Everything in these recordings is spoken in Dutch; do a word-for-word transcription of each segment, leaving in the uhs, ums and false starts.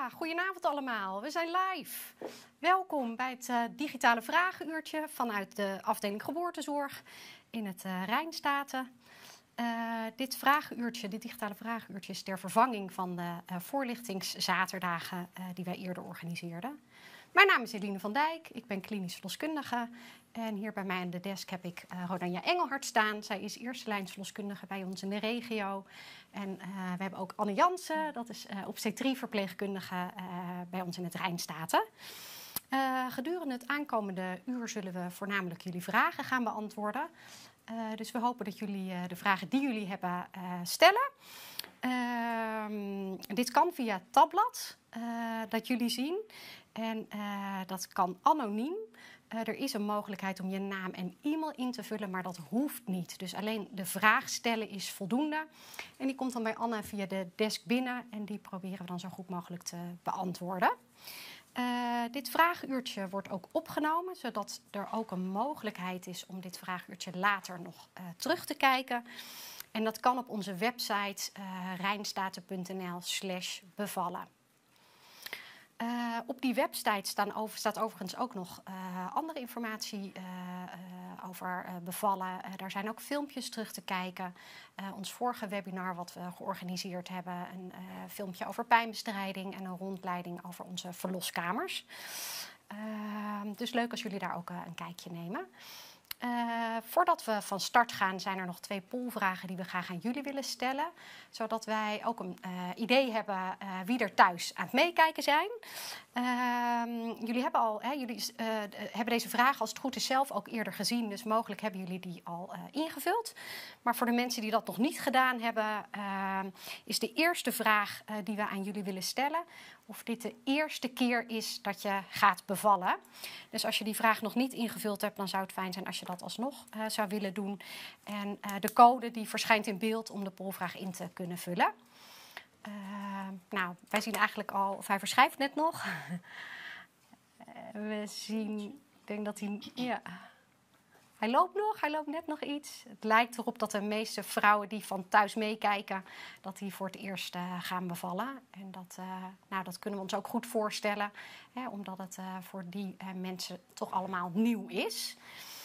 Ja, goedenavond allemaal. We zijn live. Welkom bij het uh, digitale vragenuurtje vanuit de afdeling geboortezorg in het uh, Rijnstaten. Uh, dit vragenuurtje, dit digitale vragenuurtje is ter vervanging van de uh, voorlichtingszaterdagen uh, die wij eerder organiseerden. Mijn naam is Eline van Dijk, ik ben klinisch verloskundige en hier bij mij aan de desk heb ik uh, Rodanja Engelhard staan. Zij is eerste lijns verloskundige bij ons in de regio. En uh, we hebben ook Anne Jansen, dat is uh, obstetrie-verpleegkundige uh, bij ons in het Rijnstaten. Uh, gedurende het aankomende uur zullen we voornamelijk jullie vragen gaan beantwoorden. Uh, dus we hopen dat jullie uh, de vragen die jullie hebben uh, stellen. Uh, dit kan via tabblad, uh, dat jullie zien. En uh, dat kan anoniem. Uh, er is een mogelijkheid om je naam en e-mail in te vullen, maar dat hoeft niet. Dus alleen de vraag stellen is voldoende. En die komt dan bij Anne via de desk binnen en die proberen we dan zo goed mogelijk te beantwoorden. Uh, dit vragenuurtje wordt ook opgenomen, zodat er ook een mogelijkheid is om dit vragenuurtje later nog uh, terug te kijken. En dat kan op onze website uh, rijnstaten.nl slash bevallen. Uh, op die website staan over, staat overigens ook nog uh, andere informatie uh, uh, over uh, bevallen. Uh, daar zijn ook filmpjes terug te kijken. Uh, ons vorige webinar wat we georganiseerd hebben. Een uh, filmpje over pijnbestrijding en een rondleiding over onze verloskamers. Uh, dus leuk als jullie daar ook uh, een kijkje nemen. Uh, voordat we van start gaan zijn er nog twee pollvragen die we graag aan jullie willen stellen. Zodat wij ook een uh, idee hebben uh, wie er thuis aan het meekijken zijn. Uh, jullie hebben, al, hè, jullie, uh, hebben deze vragen als het goed is zelf ook eerder gezien. Dus mogelijk hebben jullie die al uh, ingevuld. Maar voor de mensen die dat nog niet gedaan hebben, uh, is de eerste vraag uh, die we aan jullie willen stellen of dit de eerste keer is dat je gaat bevallen. Dus als je die vraag nog niet ingevuld hebt, dan zou het fijn zijn als je dat alsnog uh, zou willen doen. En uh, de code die verschijnt in beeld om de pollvraag in te kunnen vullen. Uh, nou, wij zien eigenlijk al, of hij verschuift net nog. uh, we zien, ik denk dat hij, ja... Hij loopt nog, hij loopt net nog iets. Het lijkt erop dat de meeste vrouwen die van thuis meekijken, dat die voor het eerst uh, gaan bevallen. En dat, uh, nou, dat kunnen we ons ook goed voorstellen, hè, omdat het uh, voor die uh, mensen toch allemaal nieuw is.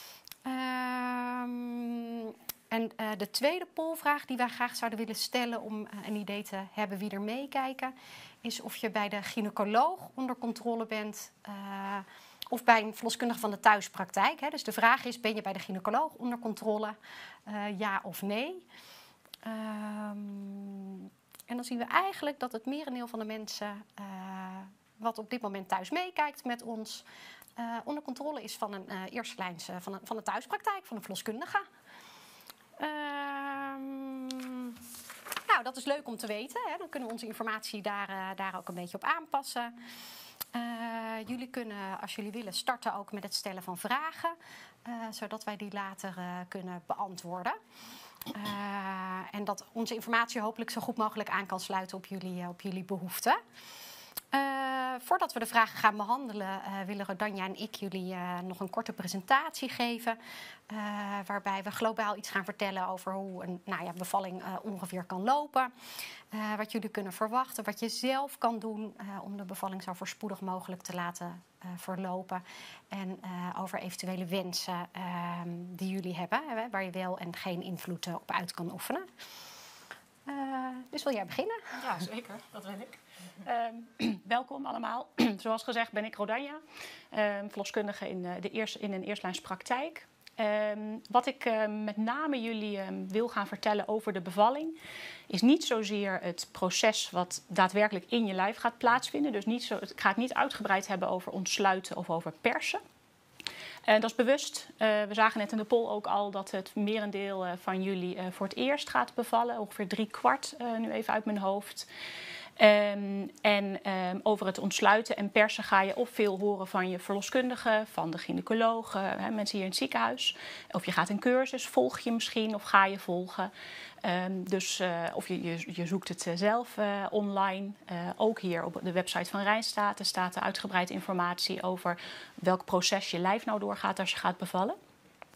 Um, en uh, de tweede pollvraag die wij graag zouden willen stellen om uh, een idee te hebben wie er meekijken, is of je bij de gynaecoloog onder controle bent. Uh, Of bij een verloskundige van de thuispraktijk. Hè. Dus de vraag is, ben je bij de gynaecoloog onder controle? Uh, ja of nee? Um, en dan zien we eigenlijk dat het merendeel van de mensen uh, wat op dit moment thuis meekijkt met ons, uh, onder controle is van een uh, eerste lijns uh, van, een, van de thuispraktijk, van een verloskundige. Um, nou, dat is leuk om te weten. Hè. Dan kunnen we onze informatie daar, uh, daar ook een beetje op aanpassen. Uh, jullie kunnen, als jullie willen, starten ook met het stellen van vragen, uh, zodat wij die later uh, kunnen beantwoorden. Uh, en dat onze informatie hopelijk zo goed mogelijk aan kan sluiten op jullie, uh, op jullie behoeften. Uh, voordat we de vragen gaan behandelen, uh, willen Rodanja en ik jullie uh, nog een korte presentatie geven. Uh, waarbij we globaal iets gaan vertellen over hoe een nou ja, bevalling uh, ongeveer kan lopen. Uh, wat jullie kunnen verwachten, wat je zelf kan doen uh, om de bevalling zo voorspoedig mogelijk te laten uh, verlopen. En uh, over eventuele wensen uh, die jullie hebben, hè, waar je wel en geen invloed uh, op uit kan oefenen. Uh, dus wil jij beginnen? Ja, zeker. Dat wil ik. Uh, welkom allemaal. Zoals gezegd ben ik Rodanja, uh, verloskundige in, uh, de eerste, in een eerstlijnspraktijk. Uh, wat ik uh, met name jullie uh, wil gaan vertellen over de bevalling is niet zozeer het proces wat daadwerkelijk in je lijf gaat plaatsvinden. Dus niet zo, ik ga het niet uitgebreid hebben over ontsluiten of over persen. Uh, dat is bewust. Uh, we zagen net in de poll ook al dat het merendeel uh, van jullie uh, voor het eerst gaat bevallen. Ongeveer drie kwart, uh, nu even uit mijn hoofd. Um, en um, over het ontsluiten en persen ga je of veel horen van je verloskundige, van de gynaecoloog, uh, mensen hier in het ziekenhuis. Of je gaat een cursus, volg je misschien of ga je volgen. Um, dus, uh, of je, je, je zoekt het zelf uh, online. Uh, ook hier op de website van Rijnstaten staat er uitgebreid informatie over welk proces je lijf nou doorgaat als je gaat bevallen.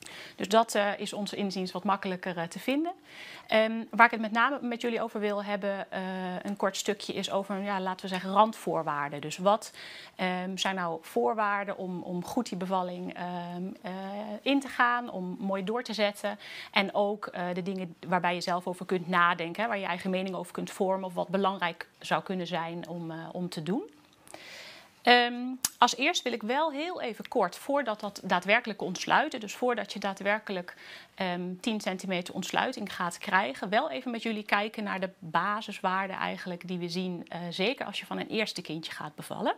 Dus dat uh, is ons inziens wat makkelijker uh, te vinden. Um, waar ik het met name met jullie over wil hebben, uh, een kort stukje, is over, ja, laten we zeggen, randvoorwaarden. Dus wat um, zijn nou voorwaarden om, om goed die bevalling um, uh, in te gaan, om mooi door te zetten. En ook uh, de dingen waarbij je zelf over kunt nadenken, hè, waar je je eigen mening over kunt vormen of wat belangrijk zou kunnen zijn om, uh, om te doen. Um, als eerst wil ik wel heel even kort, voordat dat daadwerkelijk ontsluiten, dus voordat je daadwerkelijk um, tien centimeter ontsluiting gaat krijgen, wel even met jullie kijken naar de basiswaarden eigenlijk die we zien, uh, zeker als je van een eerste kindje gaat bevallen.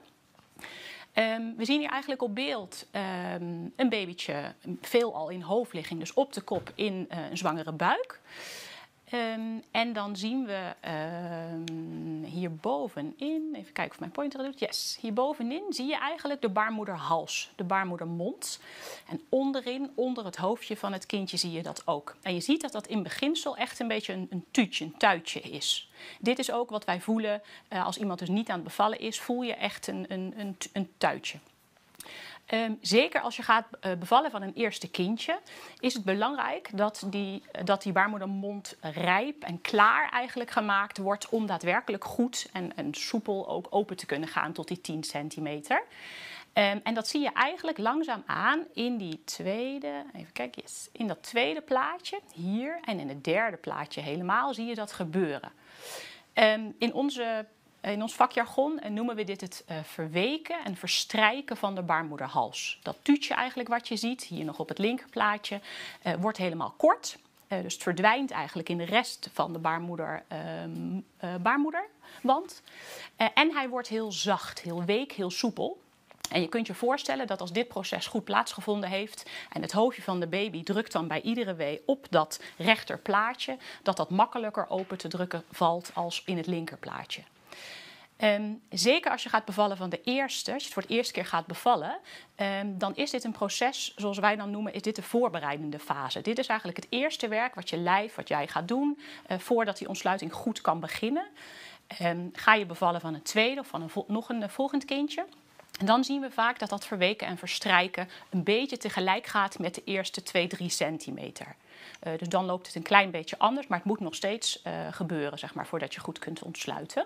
Um, we zien hier eigenlijk op beeld um, een babytje, veelal in hoofdligging, dus op de kop in uh, een zwangere buik. Um, en dan zien we um, hierbovenin, even kijken of mijn pointer het doet. Yes, hierbovenin zie je eigenlijk de baarmoederhals, de baarmoedermond. En onderin, onder het hoofdje van het kindje, zie je dat ook. En je ziet dat dat in beginsel echt een beetje een, een tuutje, een tuitje is. Dit is ook wat wij voelen uh, als iemand dus niet aan het bevallen is, voel je echt een, een, een, een tuitje. Um, zeker als je gaat uh, bevallen van een eerste kindje, is het belangrijk dat die, dat die baarmoedermond rijp en klaar eigenlijk gemaakt wordt om daadwerkelijk goed en, en soepel ook open te kunnen gaan tot die tien centimeter. Um, en dat zie je eigenlijk langzaam aan in die tweede, even kijken, yes, in dat tweede plaatje hier en in het derde plaatje helemaal zie je dat gebeuren. Um, in onze In ons vakjargon noemen we dit het uh, verweken en verstrijken van de baarmoederhals. Dat tuutje eigenlijk wat je ziet, hier nog op het linkerplaatje, uh, wordt helemaal kort. Uh, dus het verdwijnt eigenlijk in de rest van de baarmoeder, uh, uh, baarmoederwand. Uh, en hij wordt heel zacht, heel week, heel soepel. En je kunt je voorstellen dat als dit proces goed plaatsgevonden heeft en het hoofdje van de baby drukt dan bij iedere wee op dat rechterplaatje, dat dat makkelijker open te drukken valt als in het linkerplaatje. Um, zeker als je gaat bevallen van de eerste, als je het voor de eerste keer gaat bevallen, um, dan is dit een proces, zoals wij dan noemen, is dit de voorbereidende fase. Dit is eigenlijk het eerste werk wat je lijf, wat jij gaat doen, uh, voordat die ontsluiting goed kan beginnen. Um, ga je bevallen van een tweede of van een vo- nog een uh, volgend kindje. En dan zien we vaak dat dat verweken en verstrijken een beetje tegelijk gaat met de eerste twee, drie centimeter. Uh, dus dan loopt het een klein beetje anders, maar het moet nog steeds uh, gebeuren, zeg maar, voordat je goed kunt ontsluiten.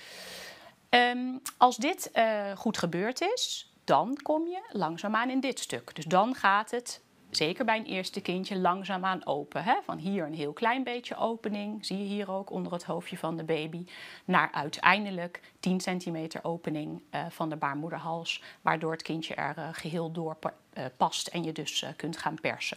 Um, als dit uh, goed gebeurd is, dan kom je langzaamaan in dit stuk. Dus dan gaat het, zeker bij een eerste kindje, langzaamaan open. Hè? Van hier een heel klein beetje opening, zie je hier ook onder het hoofdje van de baby, naar uiteindelijk tien centimeter opening uh, van de baarmoederhals, waardoor het kindje er uh, geheel door uh, past en je dus uh, kunt gaan persen.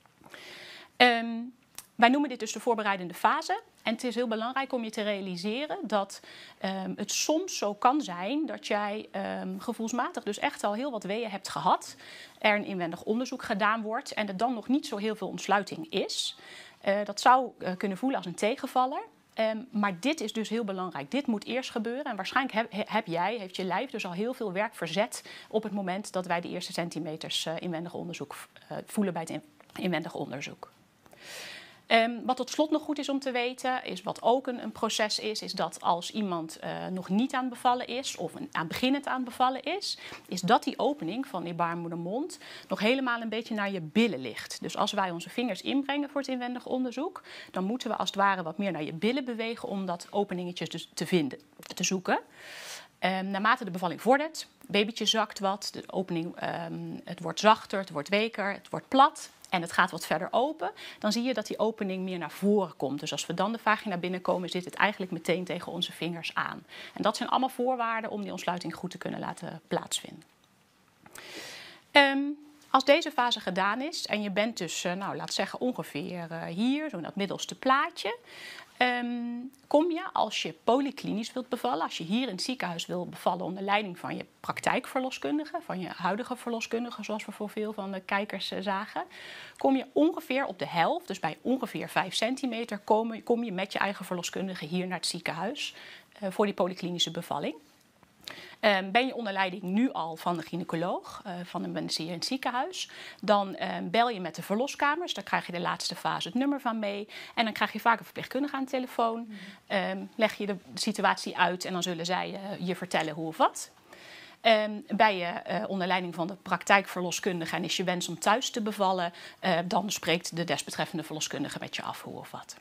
Um, wij noemen dit dus de voorbereidende fase. En het is heel belangrijk om je te realiseren dat um, het soms zo kan zijn dat jij um, gevoelsmatig dus echt al heel wat weeën hebt gehad. Er een inwendig onderzoek gedaan wordt en er dan nog niet zo heel veel ontsluiting is. Uh, dat zou uh, kunnen voelen als een tegenvaller. Um, maar dit is dus heel belangrijk. Dit moet eerst gebeuren. En waarschijnlijk heb, heb jij, heeft je lijf dus al heel veel werk verzet op het moment dat wij de eerste centimeters uh, inwendig onderzoek uh, voelen bij het in, inwendig onderzoek. Um, wat tot slot nog goed is om te weten, is wat ook een, een proces is, is dat als iemand uh, nog niet aan het bevallen is of een, aan beginnend aan het bevallen is, is dat die opening van die baarmoedermond nog helemaal een beetje naar je billen ligt. Dus als wij onze vingers inbrengen voor het inwendig onderzoek, dan moeten we als het ware wat meer naar je billen bewegen om dat openingetje dus te vinden, te zoeken. Um, naarmate de bevalling vordert, het babytje zakt wat, de opening, um, het wordt zachter, het wordt weker, het wordt plat. En het gaat wat verder open, dan zie je dat die opening meer naar voren komt. Dus als we dan de vagina binnenkomen, zit het eigenlijk meteen tegen onze vingers aan. En dat zijn allemaal voorwaarden om die ontsluiting goed te kunnen laten plaatsvinden. Um, als deze fase gedaan is en je bent dus, uh, nou, laat zeggen ongeveer uh, hier, zo in dat middelste plaatje, Um, kom je als je polyklinisch wilt bevallen, als je hier in het ziekenhuis wil bevallen onder leiding van je praktijkverloskundige, van je huidige verloskundige, zoals we voor veel van de kijkers uh, zagen, kom je ongeveer op de helft, dus bij ongeveer vijf centimeter, kom, kom je met je eigen verloskundige hier naar het ziekenhuis uh, voor die polyklinische bevalling. Um, ben je onder leiding nu al van de gynaecoloog, uh, van een mensen hier in het ziekenhuis, dan um, bel je met de verloskamers. Daar krijg je de laatste fase het nummer van mee. En dan krijg je vaak een verpleegkundige aan de telefoon. Um, leg je de situatie uit en dan zullen zij uh, je vertellen hoe of wat. Um, bij je uh, onder leiding van de praktijkverloskundige en is je wens om thuis te bevallen, uh, dan spreekt de desbetreffende verloskundige met je af hoe of wat.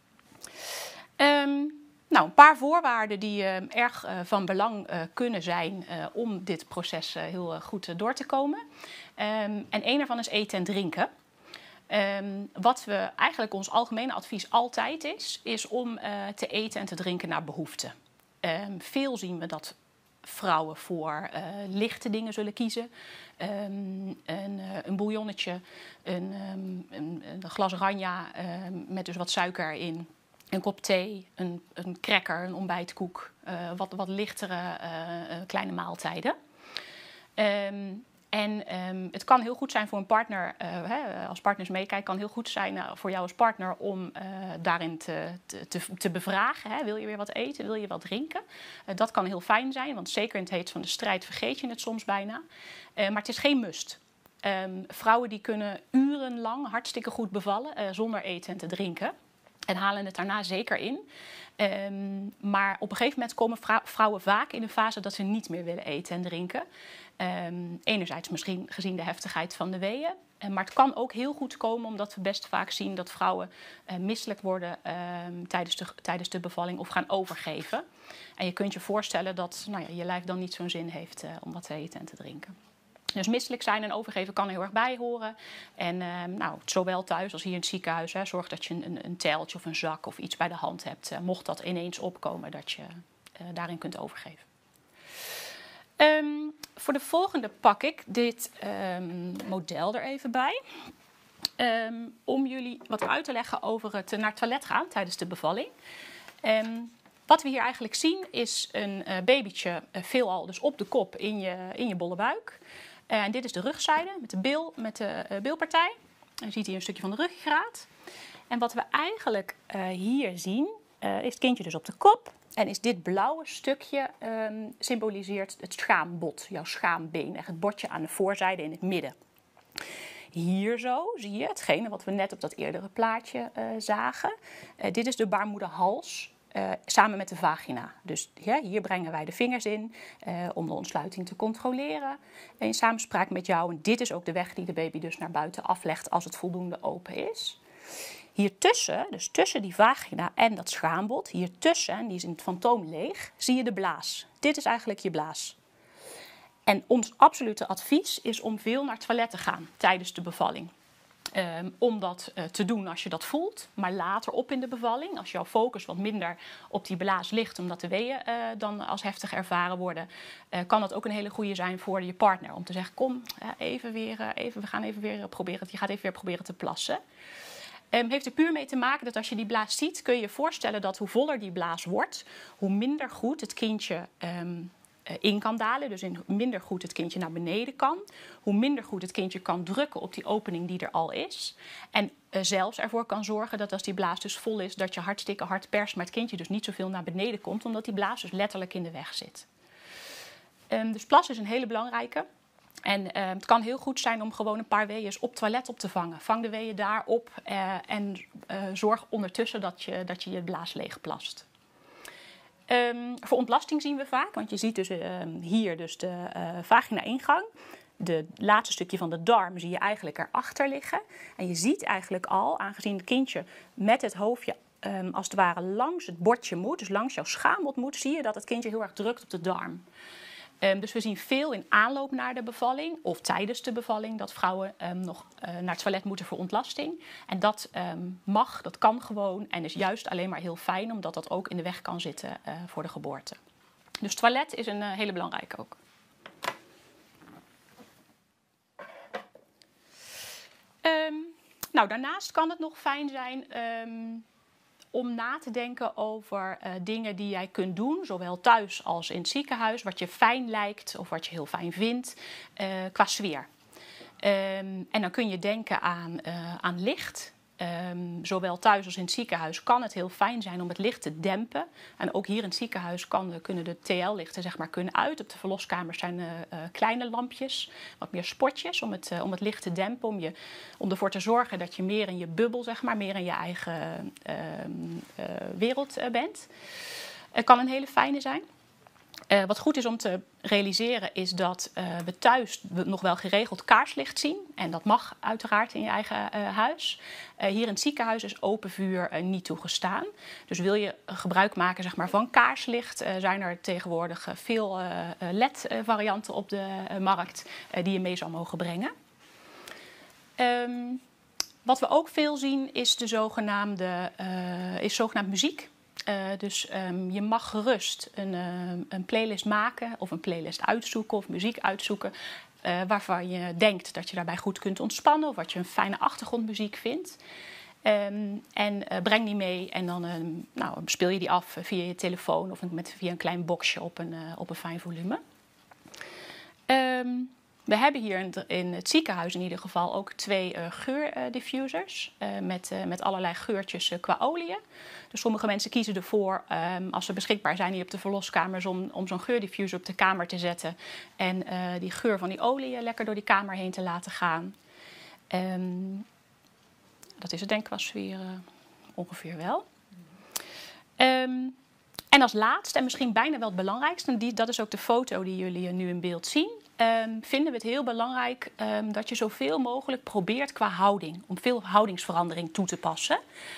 Um, nou, een paar voorwaarden die uh, erg uh, van belang uh, kunnen zijn uh, om dit proces uh, heel uh, goed uh, door te komen. Um, en een daarvan is eten en drinken. Um, wat we eigenlijk ons algemene advies altijd is, is om uh, te eten en te drinken naar behoefte. Um, veel zien we dat vrouwen voor uh, lichte dingen zullen kiezen. Um, een, uh, een bouillonnetje, een, um, een, een glas ranja um, met dus wat suiker erin. Een kop thee, een, een cracker, een ontbijtkoek. Uh, wat, wat lichtere uh, uh, kleine maaltijden. Um, En um, het kan heel goed zijn voor een partner, uh, hè, als partners meekijken, kan heel goed zijn uh, voor jou als partner om uh, daarin te, te, te bevragen. Hè. Wil je weer wat eten? Wil je wat drinken? Uh, dat kan heel fijn zijn, want zeker in het heet van de strijd vergeet je het soms bijna. Uh, maar het is geen must. Um, vrouwen die kunnen urenlang hartstikke goed bevallen uh, zonder eten en te drinken. En halen het daarna zeker in. Um, maar op een gegeven moment komen vrouwen vaak in een fase dat ze niet meer willen eten en drinken. Um, enerzijds misschien gezien de heftigheid van de weeën. Uh, maar het kan ook heel goed komen omdat we best vaak zien dat vrouwen uh, misselijk worden um, tijdens, de, tijdens de bevalling of gaan overgeven. En je kunt je voorstellen dat nou ja, je lijf dan niet zo'n zin heeft uh, om wat te eten en te drinken. Dus misselijk zijn en overgeven kan er heel erg bij horen. En uh, nou, zowel thuis als hier in het ziekenhuis, hè, zorg dat je een, een teltje of een zak of iets bij de hand hebt. Uh, mocht dat ineens opkomen, dat je uh, daarin kunt overgeven. Um, voor de volgende pak ik dit um, model er even bij. Um, om jullie wat uit te leggen over het naar het toilet gaan tijdens de bevalling. Um, Wat we hier eigenlijk zien is een uh, babytje, uh, veelal dus op de kop in je, in je bolle buik. Uh, en dit is de rugzijde met de bil, met de uh, bilpartij. En je ziet hier een stukje van de ruggengraat. En wat we eigenlijk uh, hier zien, uh, is het kindje dus op de kop. En is dit blauwe stukje um, symboliseert het schaambod, jouw schaambeen. Echt het botje aan de voorzijde in het midden. Hier zo zie je hetgene wat we net op dat eerdere plaatje uh, zagen. Uh, dit is de baarmoederhals. Uh, samen met de vagina. Dus ja, hier brengen wij de vingers in uh, om de ontsluiting te controleren. En in samenspraak met jou. En dit is ook de weg die de baby dus naar buiten aflegt als het voldoende open is. Hiertussen, dus tussen die vagina en dat schaambod, hiertussen, en die is in het fantoom leeg, zie je de blaas. Dit is eigenlijk je blaas. En ons absolute advies is om veel naar het toilet te gaan tijdens de bevalling. Um, om dat uh, te doen als je dat voelt, maar later op in de bevalling, als jouw focus wat minder op die blaas ligt, omdat de weeën uh, dan als heftig ervaren worden, uh, kan dat ook een hele goede zijn voor je partner. Om te zeggen, kom, uh, even weer, uh, even, we gaan even weer proberen, je gaat even weer proberen te plassen. Um, heeft er puur mee te maken dat als je die blaas ziet, kun je je voorstellen dat hoe voller die blaas wordt, hoe minder goed het kindje Um, in kan dalen, dus in minder goed het kindje naar beneden kan. Hoe minder goed het kindje kan drukken op die opening die er al is. En uh, zelfs ervoor kan zorgen dat als die blaas dus vol is, dat je hartstikke hard perst, maar het kindje dus niet zoveel naar beneden komt, omdat die blaas dus letterlijk in de weg zit. Um, dus plas is een hele belangrijke. En uh, het kan heel goed zijn om gewoon een paar weeën op toilet op te vangen. Vang de weeën daar op uh, en uh, zorg ondertussen dat je, dat je je blaas leeg plast. Um, voor ontlasting zien we vaak, want je ziet dus uh, hier dus de uh, vagina-ingang. De laatste stukje van de darm zie je eigenlijk erachter liggen. En je ziet eigenlijk al, aangezien het kindje met het hoofdje um, als het ware langs het bordje moet, dus langs jouw schaambod moet, zie je dat het kindje heel erg drukt op de darm. Um, dus we zien veel in aanloop naar de bevalling of tijdens de bevalling dat vrouwen um, nog uh, naar het toilet moeten voor ontlasting. En dat um, mag, dat kan gewoon en is juist alleen maar heel fijn, omdat dat ook in de weg kan zitten uh, voor de geboorte. Dus toilet is een uh, hele belangrijke ook. Um, nou, daarnaast kan het nog fijn zijn Um, om na te denken over uh, dingen die jij kunt doen, zowel thuis als in het ziekenhuis, wat je fijn lijkt of wat je heel fijn vindt, uh, qua sfeer. Um, en dan kun je denken aan, uh, aan licht. Um, zowel thuis als in het ziekenhuis kan het heel fijn zijn om het licht te dempen. En ook hier in het ziekenhuis kan, kunnen de T L-lichten zeg maar, kunnen uit. Op de verloskamers zijn uh, uh, kleine lampjes, wat meer spotjes om het, uh, om het licht te dempen. Om, je, om ervoor te zorgen dat je meer in je bubbel, zeg maar, meer in je eigen uh, uh, wereld uh, bent. Het kan een hele fijne zijn. Uh, wat goed is om te realiseren is dat uh, we thuis nog wel geregeld kaarslicht zien. En dat mag uiteraard in je eigen uh, huis. Uh, hier in het ziekenhuis is open vuur uh, niet toegestaan. Dus wil je gebruik maken zeg maar, van kaarslicht, uh, zijn er tegenwoordig uh, veel uh, L E D-varianten op de uh, markt uh, die je mee zou mogen brengen. Um, wat we ook veel zien is de zogenaamde uh, is zogenaamd muziek. Uh, dus um, je mag gerust een, uh, een playlist maken of een playlist uitzoeken of muziek uitzoeken uh, waarvan je denkt dat je daarbij goed kunt ontspannen of wat je een fijne achtergrondmuziek vindt. Um, en uh, breng die mee en dan um, nou, speel je die af via je telefoon of met, via een klein boxje op een, uh, op een fijn volume. Um, We hebben hier in het, in het ziekenhuis in ieder geval ook twee uh, geurdiffusers uh, met, uh, met allerlei geurtjes uh, qua oliën. Dus sommige mensen kiezen ervoor, um, als ze beschikbaar zijn hier op de verloskamers, om, om zo'n geurdiffuser op de kamer te zetten en uh, die geur van die olie lekker door die kamer heen te laten gaan. Um, dat is het denk ik qua sfeer uh, ongeveer wel. Um, en als laatste, en misschien bijna wel het belangrijkste, die, dat is ook de foto die jullie nu in beeld zien. Um, vinden we het heel belangrijk um, dat je zoveel mogelijk probeert qua houding, om veel houdingsverandering toe te passen.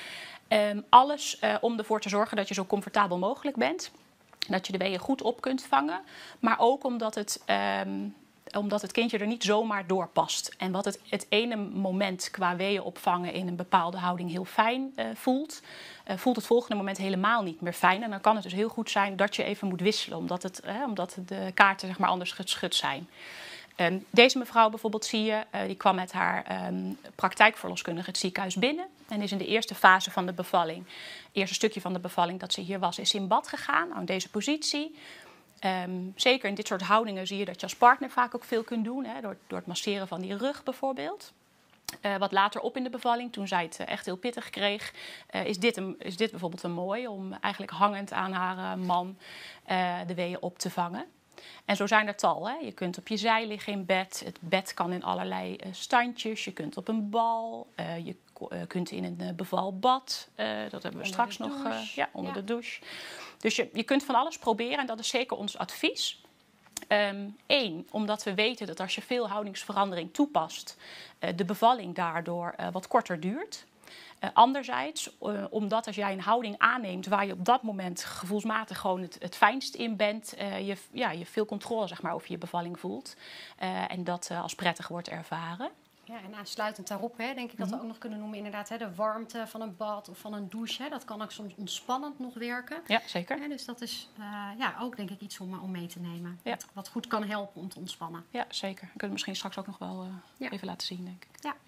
Um, alles uh, om ervoor te zorgen dat je zo comfortabel mogelijk bent, dat je de weeën goed op kunt vangen, maar ook omdat het, um, omdat het kindje er niet zomaar door past. En wat het, het ene moment qua weeën opvangen in een bepaalde houding heel fijn uh, voelt, uh, voelt het volgende moment helemaal niet meer fijn. En dan kan het dus heel goed zijn dat je even moet wisselen, omdat, het, uh, omdat de kaarten zeg maar, anders geschud zijn. Um, deze mevrouw bijvoorbeeld zie je, uh, die kwam met haar um, praktijkverloskundige het ziekenhuis binnen. En is in de eerste fase van de bevalling, het eerste stukje van de bevalling dat ze hier was, is in bad gegaan, nou, in deze positie. Um, zeker in dit soort houdingen zie je dat je als partner vaak ook veel kunt doen, hè, door, door het masseren van die rug bijvoorbeeld. Uh, wat later op in de bevalling, toen zij het uh, echt heel pittig kreeg, uh, is, dit een, is dit bijvoorbeeld een mooi om eigenlijk hangend aan haar uh, man uh, de weeën op te vangen. En zo zijn er tal. Hè. Je kunt op je zij liggen in bed. Het bed kan in allerlei uh, standjes. Je kunt op een bal. Uh, je uh, kunt in een uh, bevalbad. Uh, dat hebben we onder straks nog uh, ja, onder ja. de douche. Dus je, je kunt van alles proberen en dat is zeker ons advies. Um, Eén, omdat we weten dat als je veel houdingsverandering toepast, uh, de bevalling daardoor uh, wat korter duurt. Uh, anderzijds, uh, omdat als jij een houding aanneemt waar je op dat moment gevoelsmatig gewoon het, het fijnst in bent, uh, je, ja, je veel controle zeg maar, over je bevalling voelt uh, en dat uh, als prettig wordt ervaren. Ja, en aansluitend daarop hè, denk ik dat we ook nog kunnen noemen inderdaad hè, de warmte van een bad of van een douche. Hè, dat kan ook soms ontspannend nog werken. Ja, zeker. Hè, dus dat is uh, ja, ook denk ik iets om, om mee te nemen. Ja. Wat, wat goed kan helpen om te ontspannen. Ja, zeker. We kunnen misschien straks ook nog wel uh, ja. even laten zien, denk ik. Ja. Ja.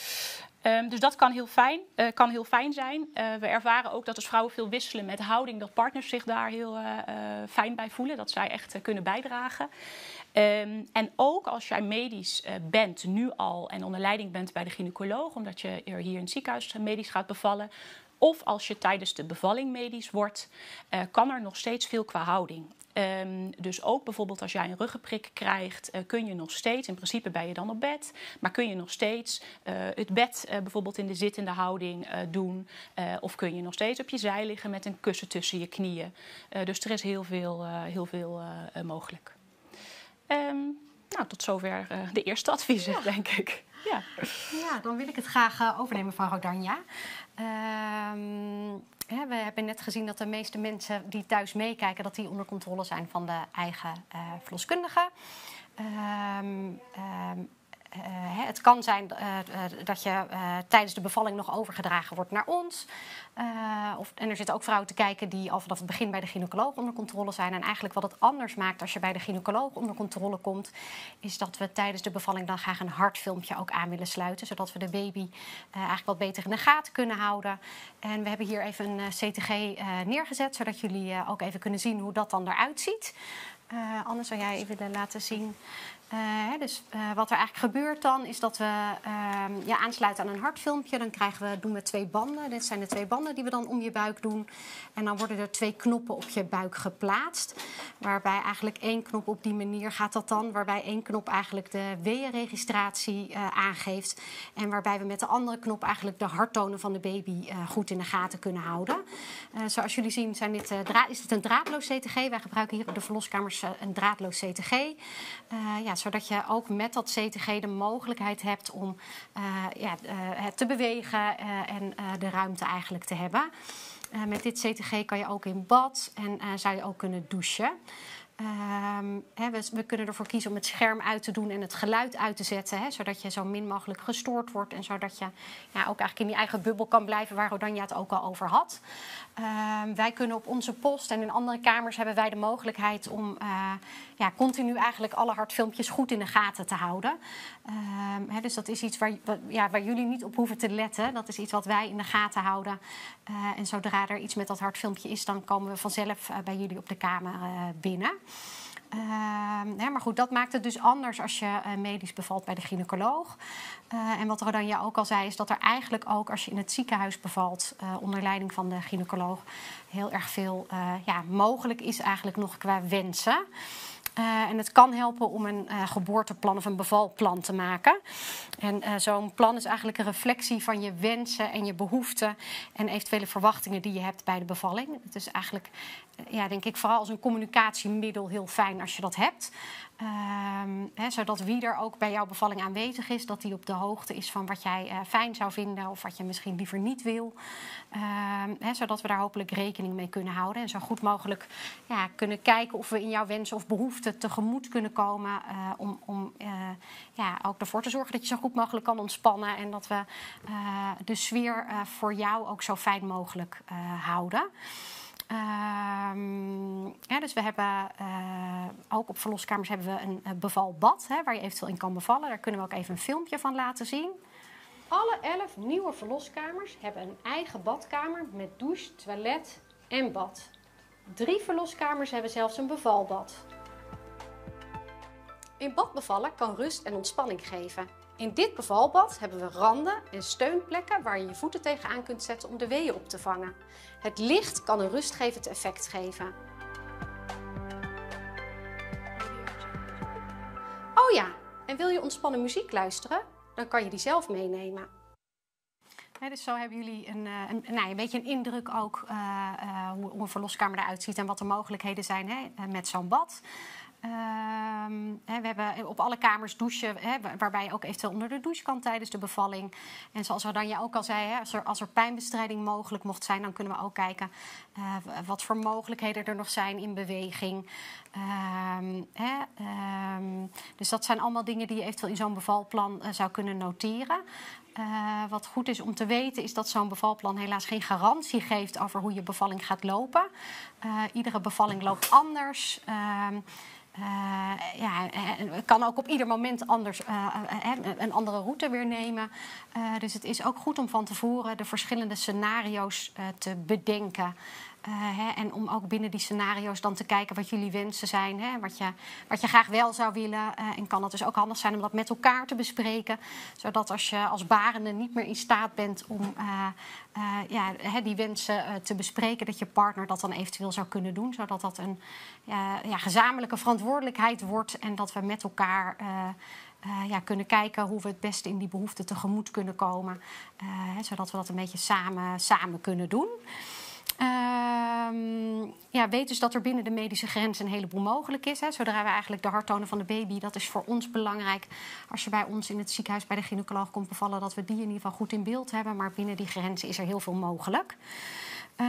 Um, dus dat kan heel fijn, uh, kan heel fijn zijn. Uh, we ervaren ook dat als vrouwen veel wisselen met houding, dat partners zich daar heel uh, uh, fijn bij voelen. Dat zij echt uh, kunnen bijdragen. Um, en ook als jij medisch uh, bent, nu al, en onder leiding bent bij de gynaecoloog, omdat je er hier in het ziekenhuis medisch gaat bevallen, of als je tijdens de bevalling medisch wordt, uh, kan er nog steeds veel qua houding. Um, dus ook bijvoorbeeld als jij een ruggenprik krijgt, uh, kun je nog steeds, in principe ben je dan op bed, maar kun je nog steeds uh, het bed uh, bijvoorbeeld in de zittende houding uh, doen. Uh, of kun je nog steeds op je zij liggen met een kussen tussen je knieën. Uh, dus er is heel veel, uh, heel veel uh, uh, mogelijk. Um, nou, tot zover uh, de eerste adviezen, ja. denk ik. Ja. ja, dan wil ik het graag uh, overnemen, mevrouw Rodanja. Um, hè, we hebben net gezien dat de meeste mensen die thuis meekijken, dat die onder controle zijn van de eigen uh, verloskundige. Um, um, Uh, het kan zijn uh, uh, dat je uh, tijdens de bevalling nog overgedragen wordt naar ons. Uh, of, en er zitten ook vrouwen te kijken die al vanaf het begin bij de gynaecoloog onder controle zijn. En eigenlijk wat het anders maakt als je bij de gynaecoloog onder controle komt, is dat we tijdens de bevalling dan graag een hartfilmpje ook aan willen sluiten. Zodat we de baby uh, eigenlijk wat beter in de gaten kunnen houden. En we hebben hier even een uh, C T G uh, neergezet, zodat jullie uh, ook even kunnen zien hoe dat dan eruit ziet. Uh, Anne, zou jij even willen laten zien? Uh, dus uh, wat er eigenlijk gebeurt dan is dat we uh, ja, aansluiten aan een hartfilmpje. Dan krijgen we, doen we twee banden. Dit zijn de twee banden die we dan om je buik doen. En dan worden er twee knoppen op je buik geplaatst. Waarbij eigenlijk één knop op die manier gaat dat dan. Waarbij één knop eigenlijk de weeënregistratie uh, aangeeft. En waarbij we met de andere knop eigenlijk de harttonen van de baby uh, goed in de gaten kunnen houden. Uh, zoals jullie zien zijn dit, uh, dra- is dit een draadloos C T G. Wij gebruiken hier op de verloskamers uh, een draadloos C T G. Uh, ja, zodat je ook met dat C T G de mogelijkheid hebt om uh, ja, uh, het te bewegen uh, en uh, de ruimte eigenlijk te hebben. Uh, met dit C T G kan je ook in bad en uh, zou je ook kunnen douchen. Um, he, we, we kunnen ervoor kiezen om het scherm uit te doen en het geluid uit te zetten. He, zodat je zo min mogelijk gestoord wordt. En zodat je ja, ook eigenlijk in die eigen bubbel kan blijven waar Rodanja het ook al over had. Um, wij kunnen op onze post en in andere kamers hebben wij de mogelijkheid om uh, ja, continu eigenlijk alle hartfilmpjes goed in de gaten te houden. Um, he, dus dat is iets waar, ja, waar jullie niet op hoeven te letten. Dat is iets wat wij in de gaten houden. Uh, en zodra er iets met dat hartfilmpje is, dan komen we vanzelf uh, bij jullie op de kamer uh, binnen. Uh, hè, maar goed, dat maakt het dus anders als je uh, medisch bevalt bij de gynaecoloog. Uh, en wat Rodanja ook al zei, is dat er eigenlijk ook als je in het ziekenhuis bevalt uh, onder leiding van de gynaecoloog heel erg veel uh, ja, mogelijk is eigenlijk nog qua wensen. Uh, en het kan helpen om een uh, geboorteplan of een bevalplan te maken. En uh, zo'n plan is eigenlijk een reflectie van je wensen en je behoeften en eventuele verwachtingen die je hebt bij de bevalling. Het is eigenlijk, uh, ja, denk ik, vooral als een communicatiemiddel heel fijn als je dat hebt. Um, hè, zodat wie er ook bij jouw bevalling aanwezig is, dat die op de hoogte is van wat jij uh, fijn zou vinden of wat je misschien liever niet wil. Um, hè, zodat we daar hopelijk rekening mee kunnen houden en zo goed mogelijk ja, kunnen kijken of we in jouw wensen of behoeften tegemoet kunnen komen uh, om, om uh, ja, ook ervoor te zorgen dat je zo goed mogelijk kan ontspannen en dat we uh, de sfeer uh, voor jou ook zo fijn mogelijk uh, houden. Um, ja, dus we hebben uh, ook op verloskamers hebben we een, een bevalbad hè, waar je eventueel in kan bevallen. Daar kunnen we ook even een filmpje van laten zien. Alle elf nieuwe verloskamers hebben een eigen badkamer met douche, toilet en bad. Drie verloskamers hebben zelfs een bevalbad. In bad bevallen kan rust en ontspanning geven. In dit bevalbad hebben we randen en steunplekken waar je je voeten tegenaan kunt zetten om de weeën op te vangen. Het licht kan een rustgevend effect geven. Oh ja, en wil je ontspannen muziek luisteren? Dan kan je die zelf meenemen. He, dus zo hebben jullie een, een, nou, een beetje een indruk ook uh, uh, hoe, hoe een verloskamer eruit ziet en wat de mogelijkheden zijn he, met zo'n bad. Um, he, we hebben op alle kamers douchen, he, waarbij je ook eventueel onder de douche kan tijdens de bevalling. En zoals Rodanja ook al zei, he, als, er, als er pijnbestrijding mogelijk mocht zijn, dan kunnen we ook kijken uh, wat voor mogelijkheden er nog zijn in beweging. Um, he, um, dus dat zijn allemaal dingen die je eventueel in zo'n bevalplan uh, zou kunnen noteren. Uh, wat goed is om te weten is dat zo'n bevalplan helaas geen garantie geeft over hoe je bevalling gaat lopen. Uh, iedere bevalling loopt anders. Uh, Uh, ja, het kan ook op ieder moment anders, uh, uh, een andere route weer nemen. Uh, dus het is ook goed om van tevoren de verschillende scenario's uh, te bedenken. Uh, hè, en om ook binnen die scenario's dan te kijken wat jullie wensen zijn. Hè, wat, je, wat je graag wel zou willen. Uh, en kan het dus ook handig zijn om dat met elkaar te bespreken. Zodat als je als barende niet meer in staat bent om uh, uh, ja, hè, die wensen uh, te bespreken, dat je partner dat dan eventueel zou kunnen doen. Zodat dat een uh, ja, gezamenlijke verantwoordelijkheid wordt. En dat we met elkaar Uh, Uh, ja, kunnen kijken hoe we het beste in die behoeften tegemoet kunnen komen. Uh, hè, zodat we dat een beetje samen, samen kunnen doen. Uh, ja, weet dus dat er binnen de medische grens een heleboel mogelijk is. Hè. Zodra we eigenlijk de harttonen van de baby, dat is voor ons belangrijk. Als je bij ons in het ziekenhuis bij de gynaecoloog komt bevallen, dat we die in ieder geval goed in beeld hebben. Maar binnen die grenzen is er heel veel mogelijk. Uh,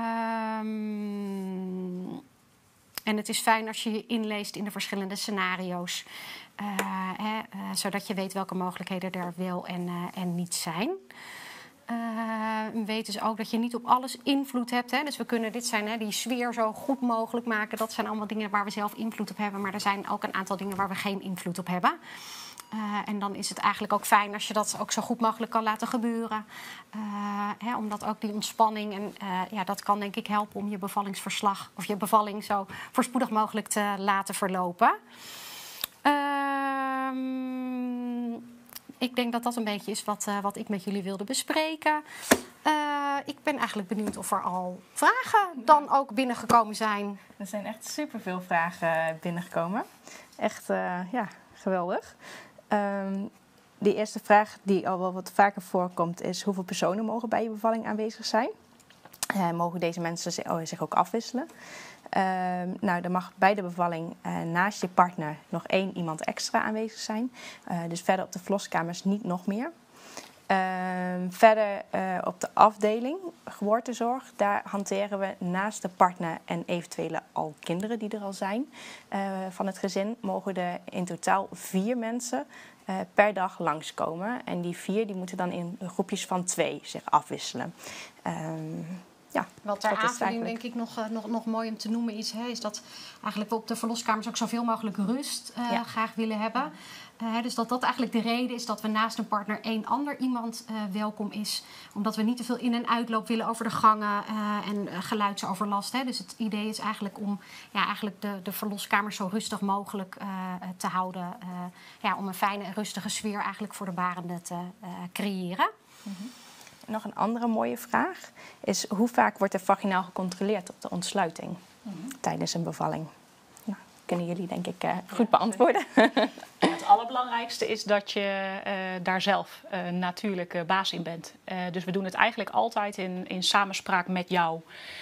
en het is fijn als je je inleest in de verschillende scenario's. Uh, hè, uh, zodat je weet welke mogelijkheden er wel en, uh, en niet zijn. Uh, weet dus ook dat je niet op alles invloed hebt. Hè? Dus we kunnen, dit zijn hè, die sfeer zo goed mogelijk maken. Dat zijn allemaal dingen waar we zelf invloed op hebben. Maar er zijn ook een aantal dingen waar we geen invloed op hebben. Uh, en dan is het eigenlijk ook fijn als je dat ook zo goed mogelijk kan laten gebeuren. Uh, hè, omdat ook die ontspanning, en uh, ja, dat kan denk ik helpen om je bevallingsverslag of je bevalling zo voorspoedig mogelijk te laten verlopen. Uh, Um, ik denk dat dat een beetje is wat, uh, wat ik met jullie wilde bespreken. Uh, ik ben eigenlijk benieuwd of er al vragen dan ook binnengekomen zijn. Er zijn echt superveel vragen binnengekomen. Echt, uh, ja, geweldig. Um, de eerste vraag die al wel wat vaker voorkomt is: hoeveel personen mogen bij je bevalling aanwezig zijn? Uh, mogen deze mensen zich ook afwisselen? Uh, nou, er mag bij de bevalling uh, naast je partner nog één iemand extra aanwezig zijn. Uh, dus verder op de verloskamers niet nog meer. Uh, verder uh, op de afdeling geboortezorg, daar hanteren we naast de partner en eventuele al kinderen die er al zijn uh, van het gezin, mogen er in totaal vier mensen uh, per dag langskomen. En die vier die moeten dan in groepjes van twee zich afwisselen. Um, Ja, wat ter aanvulling denk ik nog, uh, nog, nog mooi om te noemen is, hè, is dat eigenlijk we op de verloskamers ook zoveel mogelijk rust uh, ja. graag willen hebben. Uh, dus dat dat eigenlijk de reden is dat we naast een partner één ander iemand uh, welkom is. Omdat we niet te veel in- en uitloop willen over de gangen uh, en uh, geluidsoverlast. Hè. Dus het idee is eigenlijk om ja, eigenlijk de, de verloskamers zo rustig mogelijk uh, te houden. Uh, ja, om een fijne en rustige sfeer eigenlijk voor de barende te uh, creëren. Mm-hmm. Nog een andere mooie vraag is: hoe vaak wordt er vaginaal gecontroleerd op de ontsluiting mm-hmm. tijdens een bevalling? Nou, kunnen jullie denk ik uh, goed ja, beantwoorden. Ja, het allerbelangrijkste is dat je uh, daar zelf uh, natuurlijk uh, baas in bent. Uh, dus we doen het eigenlijk altijd in, in samenspraak met jou.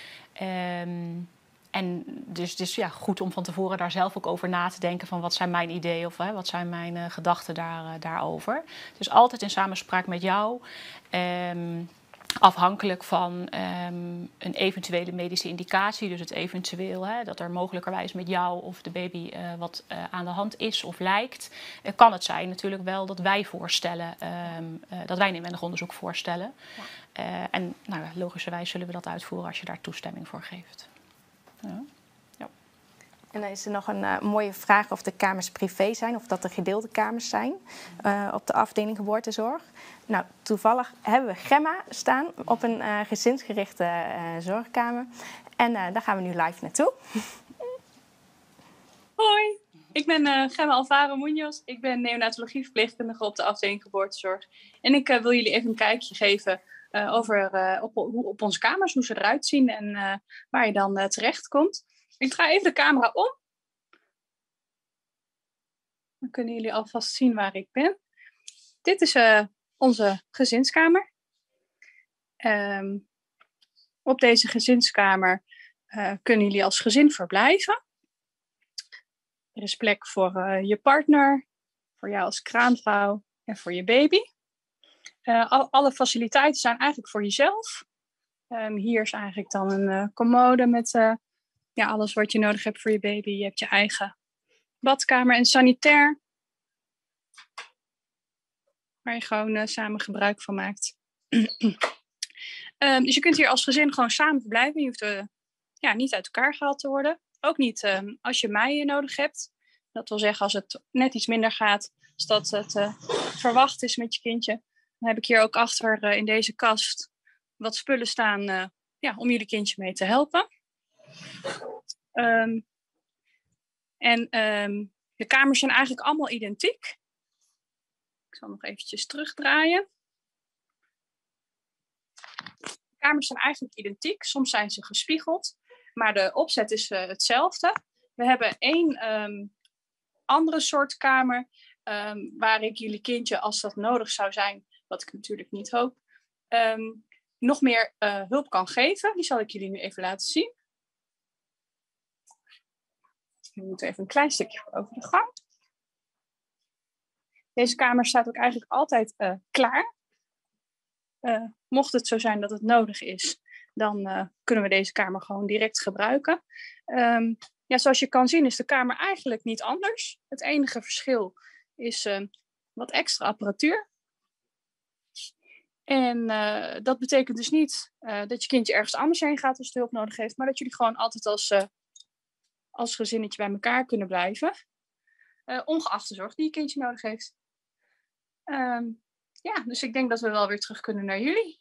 Um, En dus het is ja, goed om van tevoren daar zelf ook over na te denken van wat zijn mijn ideeën of hè, wat zijn mijn uh, gedachten daar, uh, daarover. Dus altijd in samenspraak met jou. Um, afhankelijk van um, een eventuele medische indicatie. Dus het eventueel hè, dat er mogelijkerwijs met jou of de baby uh, wat uh, aan de hand is of lijkt. Uh, kan het zijn natuurlijk wel dat wij voorstellen, um, uh, dat wij een inwendig onderzoek voorstellen. Ja. Uh, en nou, logischerwijs zullen we dat uitvoeren als je daar toestemming voor geeft. Ja. Ja. En dan is er nog een uh, mooie vraag of de kamers privé zijn of dat er gedeelde kamers zijn uh, op de afdeling geboortezorg. Nou, toevallig hebben we Gemma staan op een uh, gezinsgerichte uh, zorgkamer. En uh, daar gaan we nu live naartoe. Hoi, ik ben uh, Gemma Alvaro Munoz. Ik ben neonatologieverpleegkundige op de afdeling geboortezorg. En ik uh, wil jullie even een kijkje geven Uh, over uh, op, op onze kamers, hoe ze eruit zien en uh, waar je dan uh, terecht komt. Ik draai even de camera om. Dan kunnen jullie alvast zien waar ik ben. Dit is uh, onze gezinskamer. Um, op deze gezinskamer uh, kunnen jullie als gezin verblijven. Er is plek voor uh, je partner, voor jou als kraamvrouw en voor je baby. Uh, al, alle faciliteiten zijn eigenlijk voor jezelf. Um, hier is eigenlijk dan een uh, commode met uh, ja, alles wat je nodig hebt voor je baby. Je hebt je eigen badkamer en sanitair. Waar je gewoon uh, samen gebruik van maakt. um, dus je kunt hier als gezin gewoon samen verblijven. Je hoeft uh, ja, niet uit elkaar gehaald te worden. Ook niet um, als je mij nodig hebt. Dat wil zeggen als het net iets minder gaat. Als dat het uh, verwacht is met je kindje. Dan heb ik hier ook achter uh, in deze kast wat spullen staan uh, ja, om jullie kindje mee te helpen. Um, en um, de kamers zijn eigenlijk allemaal identiek. Ik zal nog eventjes terugdraaien. De kamers zijn eigenlijk identiek. Soms zijn ze gespiegeld. Maar de opzet is uh, hetzelfde. We hebben één um, andere soort kamer. Um, waar ik jullie kindje, als dat nodig zou zijn, wat ik natuurlijk niet hoop, um, nog meer uh, hulp kan geven. Die zal ik jullie nu even laten zien. We moeten even een klein stukje over de gang. Deze kamer staat ook eigenlijk altijd uh, klaar. Uh, mocht het zo zijn dat het nodig is, dan uh, kunnen we deze kamer gewoon direct gebruiken. Um, ja, zoals je kan zien is de kamer eigenlijk niet anders. Het enige verschil is uh, wat extra apparatuur. En uh, dat betekent dus niet uh, dat je kindje ergens anders heen gaat als het hulp nodig heeft, maar dat jullie gewoon altijd als, uh, als gezinnetje bij elkaar kunnen blijven. Uh, ongeacht de zorg die je kindje nodig heeft. Um, ja, dus ik denk dat we wel weer terug kunnen naar jullie.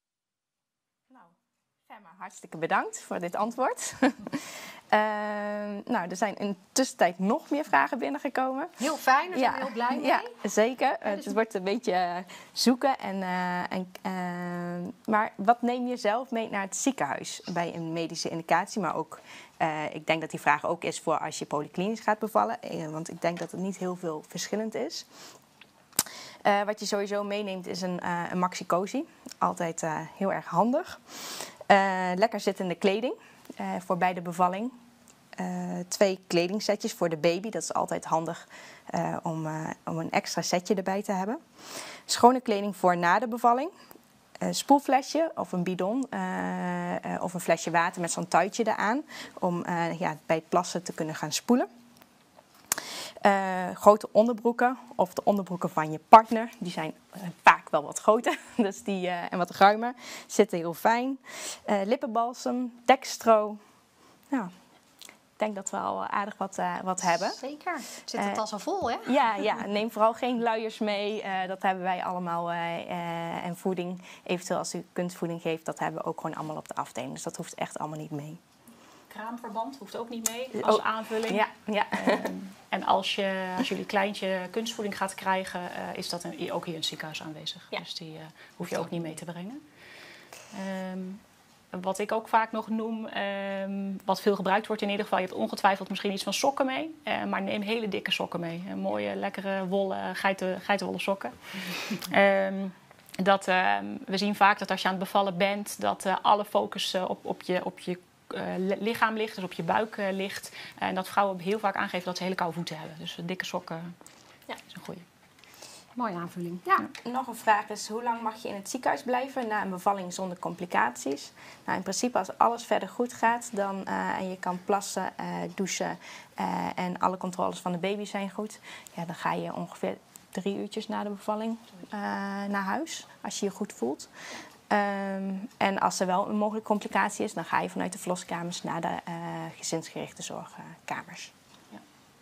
Nou, Gemma, hartstikke bedankt voor dit antwoord. uh, nou, er zijn in de tussentijd nog meer vragen binnengekomen. Heel fijn, daar zijn we heel blij mee. Ja, zeker. Ja, dus het wordt een beetje uh, zoeken. En, uh, en, uh, maar wat neem je zelf mee naar het ziekenhuis bij een medische indicatie? Maar ook, uh, ik denk dat die vraag ook is voor als je polyklinisch gaat bevallen. Uh, want ik denk dat het niet heel veel verschillend is. Uh, wat je sowieso meeneemt is een, uh, een maxi-cosi. Altijd uh, heel erg handig. Uh, lekker zittende kleding uh, voor bij de bevalling. Uh, twee kledingsetjes voor de baby. Dat is altijd handig uh, om, uh, om een extra setje erbij te hebben. Schone kleding voor na de bevalling. Een spoelflesje of een bidon uh, uh, of een flesje water met zo'n tuitje eraan. Om uh, ja, bij het plassen te kunnen gaan spoelen. Uh, grote onderbroeken of de onderbroeken van je partner. Die zijn uh, vaak wel wat groter dus die, uh, en wat ruimer. Zitten heel fijn. Uh, lippenbalsem, dekstro. Nou, ik denk dat we al aardig wat, uh, wat hebben. Zeker. Zit het uh, tas al vol, hè? Ja, ja, neem vooral geen luiers mee. Uh, dat hebben wij allemaal. Uh, uh, en voeding, eventueel als u kunstvoeding geeft, dat hebben we ook gewoon allemaal op de afdeling. Dus dat hoeft echt allemaal niet mee. Kraamverband hoeft ook niet mee als oh, aanvulling. Ja, ja. Um, en als, je, als jullie kleintje kunstvoeding gaat krijgen, uh, is dat een, ook hier in het ziekenhuis aanwezig. Ja. Dus die uh, hoef je ook niet mee te brengen. Um, wat ik ook vaak nog noem, um, wat veel gebruikt wordt in ieder geval, je hebt ongetwijfeld misschien iets van sokken mee, uh, maar neem hele dikke sokken mee. Een mooie, lekkere, wollen, geiten, geitenwolle sokken. um, dat, uh, we zien vaak dat als je aan het bevallen bent, dat uh, alle focus uh, op, op je, op je Uh, lichaam ligt, dus op je buik uh, ligt. Uh, en dat vrouwen heel vaak aangeven dat ze hele koude voeten hebben. Dus uh, dikke sokken ja, is een goeie. Mooie aanvulling. Ja. Nog een vraag is, hoe lang mag je in het ziekenhuis blijven na een bevalling zonder complicaties? Nou, in principe als alles verder goed gaat dan, uh, en je kan plassen, uh, douchen uh, en alle controles van de baby zijn goed, ja, dan ga je ongeveer drie uurtjes na de bevalling uh, naar huis, als je je goed voelt. Um, en als er wel een mogelijke complicatie is, dan ga je vanuit de verloskamers naar de uh, gezinsgerichte zorgkamers. Ja.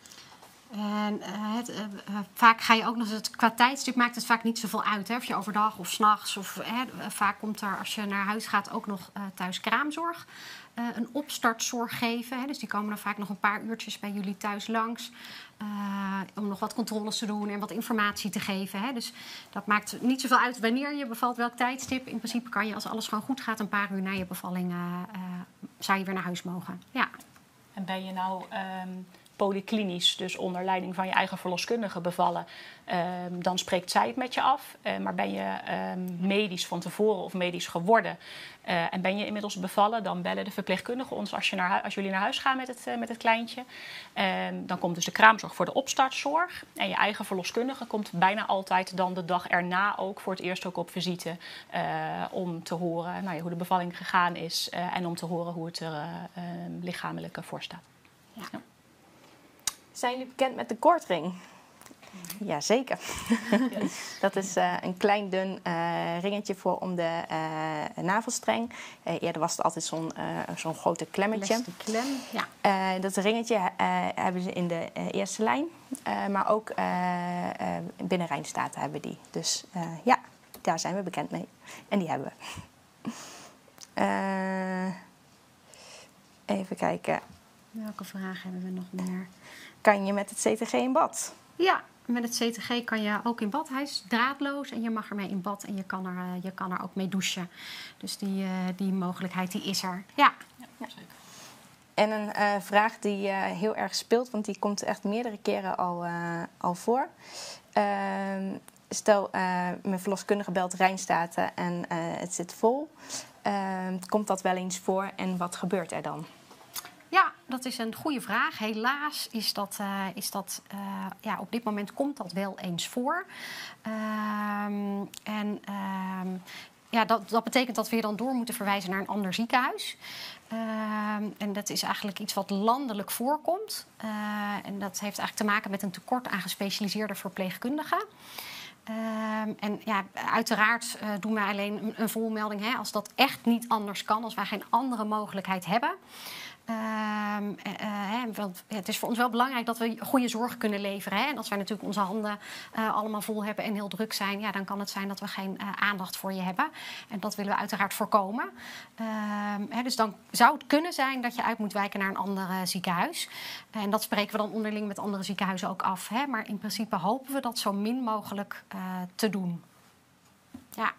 En uh, het, uh, uh, vaak ga je ook nog, het, qua tijdstip maakt het vaak niet zoveel uit. Hè? Of je overdag of 's nachts. Of, hè, vaak komt er, als je naar huis gaat, ook nog uh, thuis kraamzorg. Uh, een opstartzorg geven. Hè? Dus die komen dan vaak nog een paar uurtjes bij jullie thuis langs. Uh, om nog wat controles te doen en wat informatie te geven. Hè? Dus dat maakt niet zoveel uit wanneer je bevalt, welk tijdstip. In principe kan je, als alles gewoon goed gaat, een paar uur na je bevalling uh, uh, zou je weer naar huis mogen. Ja. En ben je nou um, polyklinisch, dus onder leiding van je eigen verloskundige bevallen, um, dan spreekt zij het met je af. Uh, maar ben je um, medisch van tevoren of medisch geworden uh, en ben je inmiddels bevallen, dan bellen de verpleegkundigen ons als, je naar, als jullie naar huis gaan met het, uh, met het kleintje. Um, dan komt dus de kraamzorg voor de opstartzorg. En je eigen verloskundige komt bijna altijd dan de dag erna ook voor het eerst ook op visite uh, om te horen nou ja, hoe de bevalling gegaan is uh, en om te horen hoe het er uh, uh, lichamelijk voor staat. Ja. Ja. Zijn jullie bekend met de koordring? Jazeker. Dat is uh, een klein dun uh, ringetje voor om de uh, navelstreng. Uh, eerder was het altijd zo'n uh, zo'n grote klemmetje. Plastic klem, ja. Uh, dat ringetje uh, hebben ze in de uh, eerste lijn. Uh, maar ook uh, uh, binnen Rijnstaten hebben die. Dus uh, ja, daar zijn we bekend mee. En die hebben we. Uh, even kijken. Welke vragen hebben we nog meer? Kan je met het C T G in bad? Ja, met het C T G kan je ook in bad. Hij is draadloos en je mag ermee in bad en je kan er, uh, je kan er ook mee douchen. Dus die, uh, die mogelijkheid die is er. Ja, ja zeker. En een uh, vraag die uh, heel erg speelt, want die komt echt meerdere keren al, uh, al voor. Uh, stel, uh, mijn verloskundige belt Rijnstaten en uh, het zit vol. Uh, komt dat wel eens voor en wat gebeurt er dan? Ja, dat is een goede vraag. Helaas is dat, uh, is dat uh, ja, op dit moment komt dat wel eens voor. Um, en um, ja, dat, dat betekent dat we je dan door moeten verwijzen naar een ander ziekenhuis. Um, en dat is eigenlijk iets wat landelijk voorkomt. Uh, en dat heeft eigenlijk te maken met een tekort aan gespecialiseerde verpleegkundigen. Um, en ja, uiteraard uh, doen wij alleen een, een volmelding hè, als dat echt niet anders kan, als wij geen andere mogelijkheid hebben. Um, uh, hè, want het is voor ons wel belangrijk dat we goede zorg kunnen leveren. Hè? En als wij natuurlijk onze handen uh, allemaal vol hebben en heel druk zijn, ja, dan kan het zijn dat we geen uh, aandacht voor je hebben. En dat willen we uiteraard voorkomen. Um, hè, dus dan zou het kunnen zijn dat je uit moet wijken naar een ander uh, ziekenhuis. En dat spreken we dan onderling met andere ziekenhuizen ook af. Hè? Maar in principe hopen we dat zo min mogelijk uh, te doen. Ja.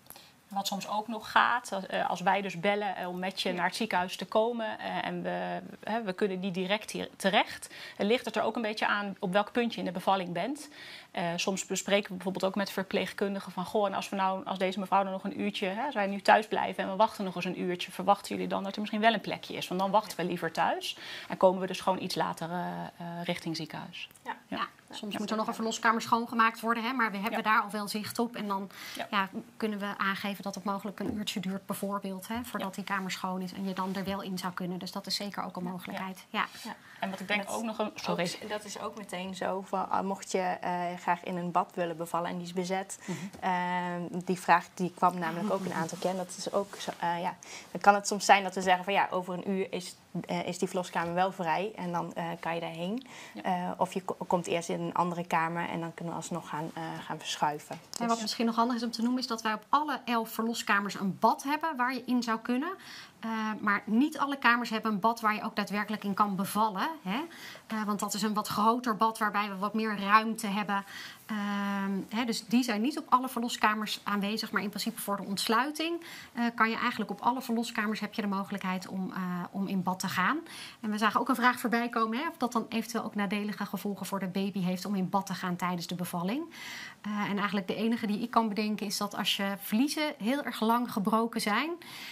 Wat soms ook nog gaat, als wij dus bellen om met je ja. naar het ziekenhuis te komen en we, we kunnen niet direct hier terecht, ligt het er ook een beetje aan op welk punt je in de bevalling bent. Uh, soms bespreken we bijvoorbeeld ook met verpleegkundigen van goh, en als we nou, als deze mevrouw dan nog een uurtje, hè, als wij nu thuis blijven en we wachten nog eens een uurtje, verwachten jullie dan dat er misschien wel een plekje is? Want dan wachten we liever thuis en komen we dus gewoon iets later uh, uh, richting ziekenhuis. Ja, ja. ja. Soms ja. moet er nog een verloskamer schoongemaakt worden, hè, maar we hebben ja. daar al wel zicht op. En dan ja. Ja, kunnen we aangeven dat het mogelijk een uurtje duurt, bijvoorbeeld, hè, voordat ja. die kamer schoon is en je dan er wel in zou kunnen. Dus dat is zeker ook een mogelijkheid. Ja. Ja. Ja. En wat ik denk dat ook nog een. Sorry. Ook, dat is ook meteen zo. Van, mocht je uh, graag in een bad willen bevallen en die is bezet. Mm-hmm. Uh, die vraag die kwam namelijk ook een aantal keer. En dat is ook zo, uh, ja. Dan kan het soms zijn dat we zeggen van ja, over een uur is, uh, is die verloskamer wel vrij. En dan uh, kan je daarheen. Ja. Uh, of je ko- komt eerst in een andere kamer en dan kunnen we alsnog gaan, uh, gaan verschuiven. Dus. En wat misschien nog handig is om te noemen, is dat wij op alle elf verloskamers een bad hebben waar je in zou kunnen. Uh, maar niet alle kamers hebben een bad waar je ook daadwerkelijk in kan bevallen. Hè? Uh, want dat is een wat groter bad waarbij we wat meer ruimte hebben. Uh, hè, dus die zijn niet op alle verloskamers aanwezig. Maar in principe voor de ontsluiting uh, kan je eigenlijk op alle verloskamers heb je de mogelijkheid om, uh, om in bad te gaan. En we zagen ook een vraag voorbij komen, hè, of dat dan eventueel ook nadelige gevolgen voor de baby heeft om in bad te gaan tijdens de bevalling. Uh, en eigenlijk de enige die ik kan bedenken is dat als je vliezen heel erg lang gebroken zijn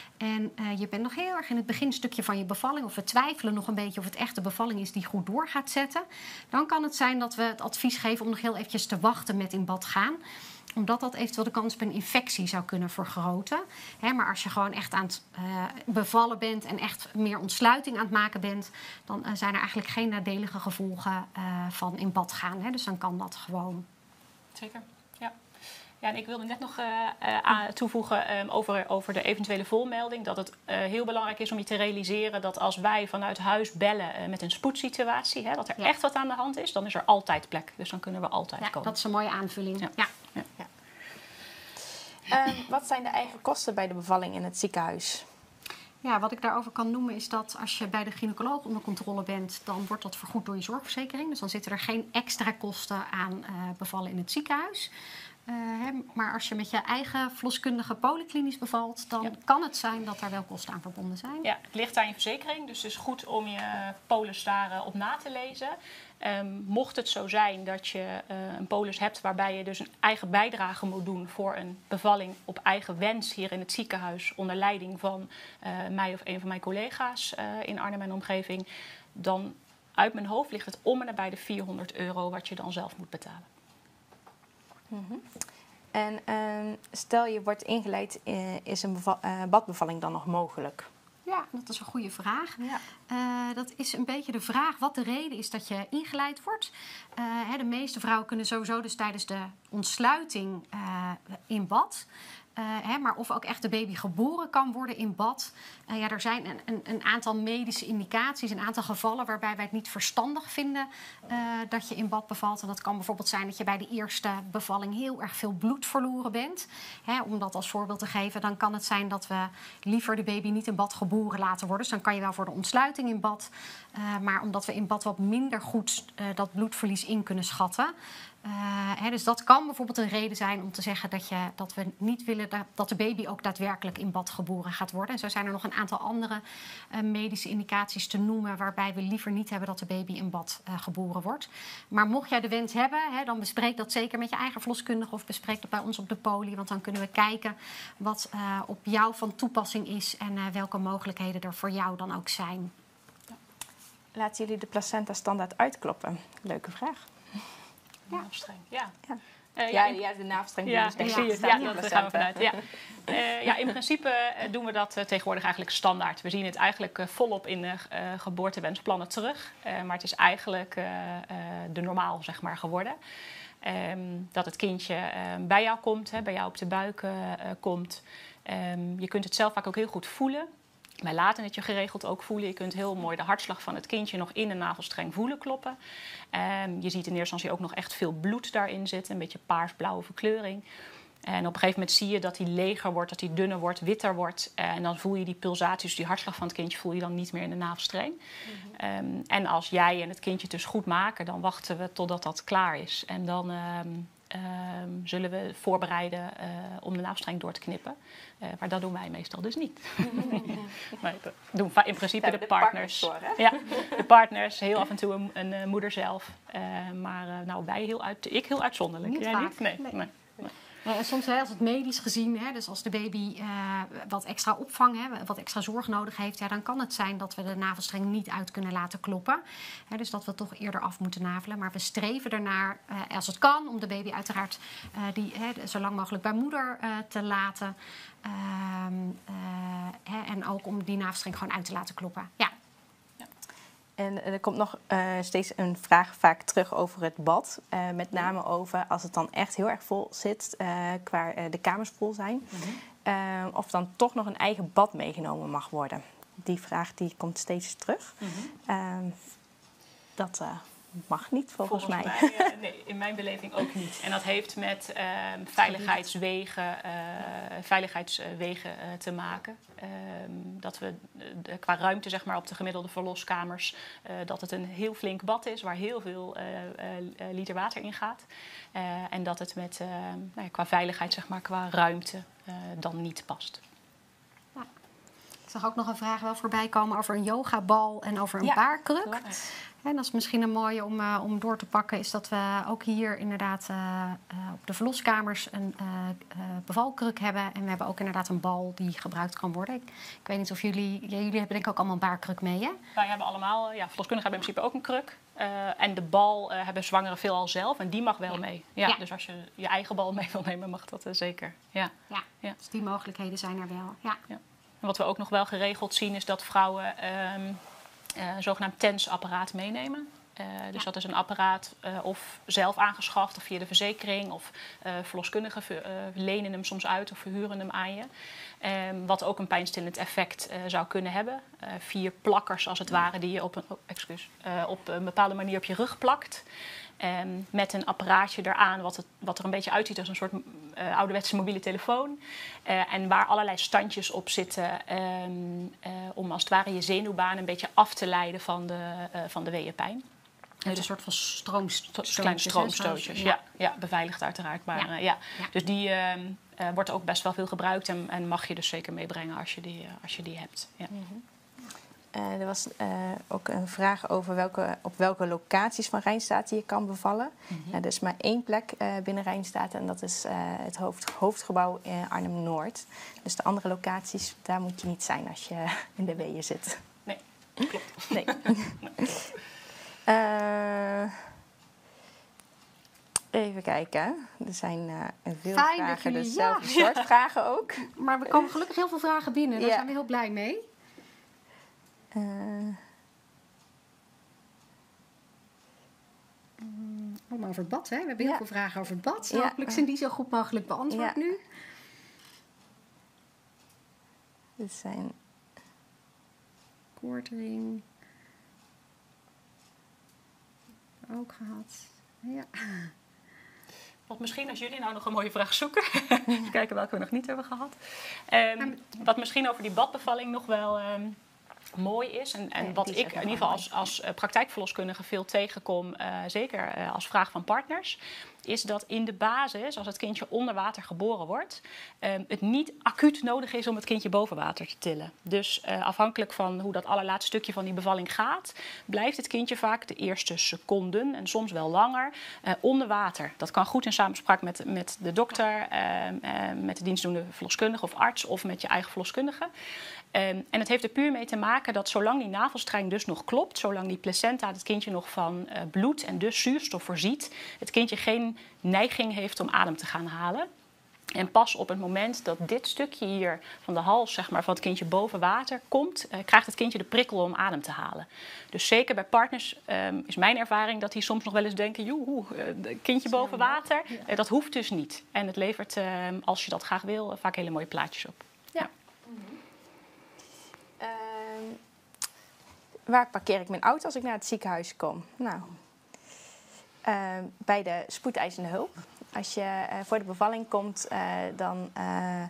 en uh, je bent nog heel erg in het beginstukje van je bevalling, of we twijfelen nog een beetje of het echt de bevalling is die goed door gaat zetten, dan kan het zijn dat we het advies geven om nog heel eventjes te wachten met in bad gaan. Omdat dat eventueel de kans op een infectie zou kunnen vergroten. He, maar als je gewoon echt aan het uh, bevallen bent en echt meer ontsluiting aan het maken bent, dan uh, zijn er eigenlijk geen nadelige gevolgen uh, van in bad gaan. He, dus dan kan dat gewoon. Zeker, ja. Ja, en ik wilde net nog uh, uh, toevoegen um, over, over de eventuele volmelding. Dat het uh, heel belangrijk is om je te realiseren dat als wij vanuit huis bellen uh, met een spoedsituatie, hè, dat er ja. echt wat aan de hand is, dan is er altijd plek. Dus dan kunnen we altijd ja, komen. Dat is een mooie aanvulling. Ja. Ja. Ja. Ja. Um, wat zijn de eigen kosten bij de bevalling in het ziekenhuis? Ja, wat ik daarover kan noemen is dat als je bij de gynaecoloog onder controle bent, dan wordt dat vergoed door je zorgverzekering. Dus dan zitten er geen extra kosten aan uh, bevallen in het ziekenhuis. Uh, hè, maar als je met je eigen verloskundige polyklinisch bevalt, dan ja. kan het zijn dat daar wel kosten aan verbonden zijn. Ja, het ligt aan je verzekering, dus het is goed om je polis daar uh, op na te lezen. Um, mocht het zo zijn dat je uh, een polis hebt waarbij je dus een eigen bijdrage moet doen voor een bevalling op eigen wens hier in het ziekenhuis onder leiding van uh, mij of een van mijn collega's uh, in Arnhem en omgeving, dan uit mijn hoofd ligt het om en nabij de vierhonderd euro wat je dan zelf moet betalen. Mm-hmm. En uh, stel je wordt ingeleid, uh, is een beva- uh, badbevalling dan nog mogelijk? Ja, dat is een goede vraag. Ja. Uh, dat is een beetje de vraag wat de reden is dat je ingeleid wordt. Uh, hè, de meeste vrouwen kunnen sowieso dus tijdens de ontsluiting uh, in bad. Uh, hè, maar of ook echt de baby geboren kan worden in bad. Uh, ja, er zijn een, een, een aantal medische indicaties, een aantal gevallen waarbij wij het niet verstandig vinden uh, dat je in bad bevalt. En dat kan bijvoorbeeld zijn dat je bij de eerste bevalling heel erg veel bloed verloren bent. Hè, om dat als voorbeeld te geven, dan kan het zijn dat we liever de baby niet in bad geboren laten worden. Dus dan kan je wel voor de ontsluiting in bad. Uh, maar omdat we in bad wat minder goed uh, dat bloedverlies in kunnen schatten. Uh, hè, dus dat kan bijvoorbeeld een reden zijn om te zeggen dat, je, dat we niet willen dat, dat de baby ook daadwerkelijk in bad geboren gaat worden. En zo zijn er nog een aantal andere uh, medische indicaties te noemen waarbij we liever niet hebben dat de baby in bad uh, geboren wordt. Maar mocht jij de wens hebben, hè, dan bespreek dat zeker met je eigen verloskundige of bespreek dat bij ons op de poli. Want dan kunnen we kijken wat uh, op jou van toepassing is en uh, welke mogelijkheden er voor jou dan ook zijn. Laten jullie de placenta standaard uitkloppen? Leuke vraag. Ja. Naafstreng, ja. Ja. Uh, ja, in... ja, de naafstreng. Ja, dus ik zie het. Ja, ja, daar gaan we vanuit. Ja. Uh, ja, in principe doen we dat uh, tegenwoordig eigenlijk standaard. We zien het eigenlijk uh, volop in de uh, geboortewensplannen terug. Uh, maar het is eigenlijk uh, uh, de normaal, zeg maar, geworden. Um, dat het kindje uh, bij jou komt, hè, bij jou op de buik uh, komt. Um, je kunt het zelf vaak ook heel goed voelen. Wij laten het je geregeld ook voelen. Je kunt heel mooi de hartslag van het kindje nog in de navelstreng voelen kloppen. Um, je ziet in eerste instantie ook nog echt veel bloed daarin zitten. Een beetje paarsblauwe verkleuring. En op een gegeven moment zie je dat hij leger wordt, dat hij dunner wordt, witter wordt. En dan voel je die pulsaties, dus die hartslag van het kindje voel je dan niet meer in de navelstreng. Mm-hmm. Um, en als jij en het kindje het dus goed maken, dan wachten we totdat dat klaar is. En dan um, um, zullen we voorbereiden uh, om de navelstreng door te knippen. Uh, maar dat doen wij meestal dus niet. Nee. Maar dat doen in principe de, de partners. partners voor, ja, de partners, heel af en toe een, een, een moeder zelf. Uh, maar uh, nou, wij heel uit, ik heel uitzonderlijk. Niet Jij vaak. niet? Nee. nee. nee. nee. Uh, en soms hè, als het medisch gezien, hè, dus als de baby uh, wat extra opvang, hè, wat extra zorg nodig heeft, ja, dan kan het zijn dat we de navelstreng niet uit kunnen laten kloppen. Hè, dus dat we toch eerder af moeten navelen. Maar we streven ernaar, uh, als het kan, om de baby uiteraard uh, die, hè, zo lang mogelijk bij moeder uh, te laten. Uh, uh, hè, en ook om die navelstreng gewoon uit te laten kloppen. Ja. En er komt nog uh, steeds een vraag vaak terug over het bad. Uh, met name over als het dan echt heel erg vol zit, uh, qua uh, de kamers vol zijn. Mm-hmm. Uh, of dan toch nog een eigen bad meegenomen mag worden. Die vraag die komt steeds terug. Mm-hmm. Uh, dat uh, mag niet volgens, volgens mij. mij uh, nee, in mijn beleving ook niet. En dat heeft met uh, veiligheidswegen, uh, veiligheidswegen uh, te maken. Uh, dat we uh, qua ruimte zeg maar, op de gemiddelde verloskamers, uh, dat het een heel flink bad is waar heel veel uh, uh, liter water in gaat. Uh, en dat het met, uh, nou ja, qua veiligheid, zeg maar, qua ruimte uh, dan niet past. Ja. Ik zag ook nog een vraag wel voorbij komen over een yogabal en over een ja, baarkruk. Klopt. En dat is misschien een mooie om, uh, om door te pakken, is dat we ook hier inderdaad uh, uh, op de verloskamers een uh, uh, bevalkruk hebben. En we hebben ook inderdaad een bal die gebruikt kan worden. Ik, ik weet niet of jullie, ja, jullie hebben denk ik ook allemaal een baarkruk mee, hè? Wij hebben allemaal, ja, verloskundigen hebben in principe ook een kruk. Uh, en de bal uh, hebben zwangeren veelal zelf en die mag wel ja. mee. Ja, ja. Dus als je je eigen bal mee wil nemen, mag dat uh, zeker. Ja. Ja. Ja, dus die mogelijkheden zijn er wel. Ja. Ja. En wat we ook nog wel geregeld zien is dat vrouwen Um, Uh, een zogenaamd tensapparaat meenemen. Uh, dus ja. dat is een apparaat uh, of zelf aangeschaft of via de verzekering. Of uh, verloskundigen uh, lenen hem soms uit of verhuren hem aan je. Um, wat ook een pijnstillend effect uh, zou kunnen hebben. Uh, vier plakkers als het ware die je op een, oh, excuus, uh, op een bepaalde manier op je rug plakt. Um, met een apparaatje eraan wat, het, wat er een beetje uitziet als een soort uh, ouderwetse mobiele telefoon. Uh, en waar allerlei standjes op zitten um, uh, om als het ware je zenuwbaan een beetje af te leiden van de, uh, van de weeënpijn. Dus een soort van stroomstootjes. Kleine stroomstootjes, ja. Ja, ja, beveiligd uiteraard. Maar, ja. Uh, ja. Ja. Dus die uh, uh, wordt ook best wel veel gebruikt en, en mag je dus zeker meebrengen als je die, uh, als je die hebt. Ja. Mm-hmm. Uh, er was uh, ook een vraag over welke, op welke locaties van Rijnstaten je kan bevallen. Mm-hmm. Uh, er is maar één plek uh, binnen Rijnstaten en dat is uh, het hoofd, hoofdgebouw in Arnhem-Noord. Dus de andere locaties, daar moet je niet zijn als je in de weeën zit. Nee, klopt. Nee. uh, even kijken. Er zijn uh, veel Fijn vragen, jullie, dezelfde ja. soort vragen ook. Maar er komen gelukkig heel veel vragen binnen. Daar ja. zijn we heel blij mee. Uh, um, over het bad, hè? We hebben heel ja. veel vragen over het bad. Ja. Hopelijk zijn die zo goed mogelijk beantwoord ja. nu. Dit zijn Kortering. Ook gehad. Ja. Wat misschien als jullie nou nog een mooie vraag zoeken. Even kijken welke we nog niet hebben gehad. Um, wat misschien over die badbevalling nog wel Um, mooi is. En, en ja, wat ik in ieder geval als, als uh, praktijkverloskundige veel tegenkom, uh, zeker uh, als vraag van partners, is dat in de basis, als het kindje onder water geboren wordt, uh, het niet acuut nodig is om het kindje boven water te tillen. Dus uh, afhankelijk van hoe dat allerlaatste stukje van die bevalling gaat, blijft het kindje vaak de eerste seconden en soms wel langer uh, onder water. Dat kan goed in samenspraak met, met de dokter, uh, uh, met de dienstdoende verloskundige of arts of met je eigen verloskundige. Um, en het heeft er puur mee te maken dat zolang die navelstreng dus nog klopt, zolang die placenta het kindje nog van uh, bloed en dus zuurstof voorziet, het kindje geen neiging heeft om adem te gaan halen. En pas op het moment dat dit stukje hier van de hals, zeg maar, van het kindje boven water komt, uh, krijgt het kindje de prikkel om adem te halen. Dus zeker bij partners um, is mijn ervaring dat die soms nog wel eens denken, joehoe, uh, kindje boven water. Ja. Uh, dat hoeft dus niet. En het levert, uh, als je dat graag wil, uh, vaak hele mooie plaatjes op. Ja. waar parkeer ik mijn auto als ik naar het ziekenhuis kom? Nou, uh, bij de spoedeisende hulp. Als je uh, voor de bevalling komt, uh, dan uh,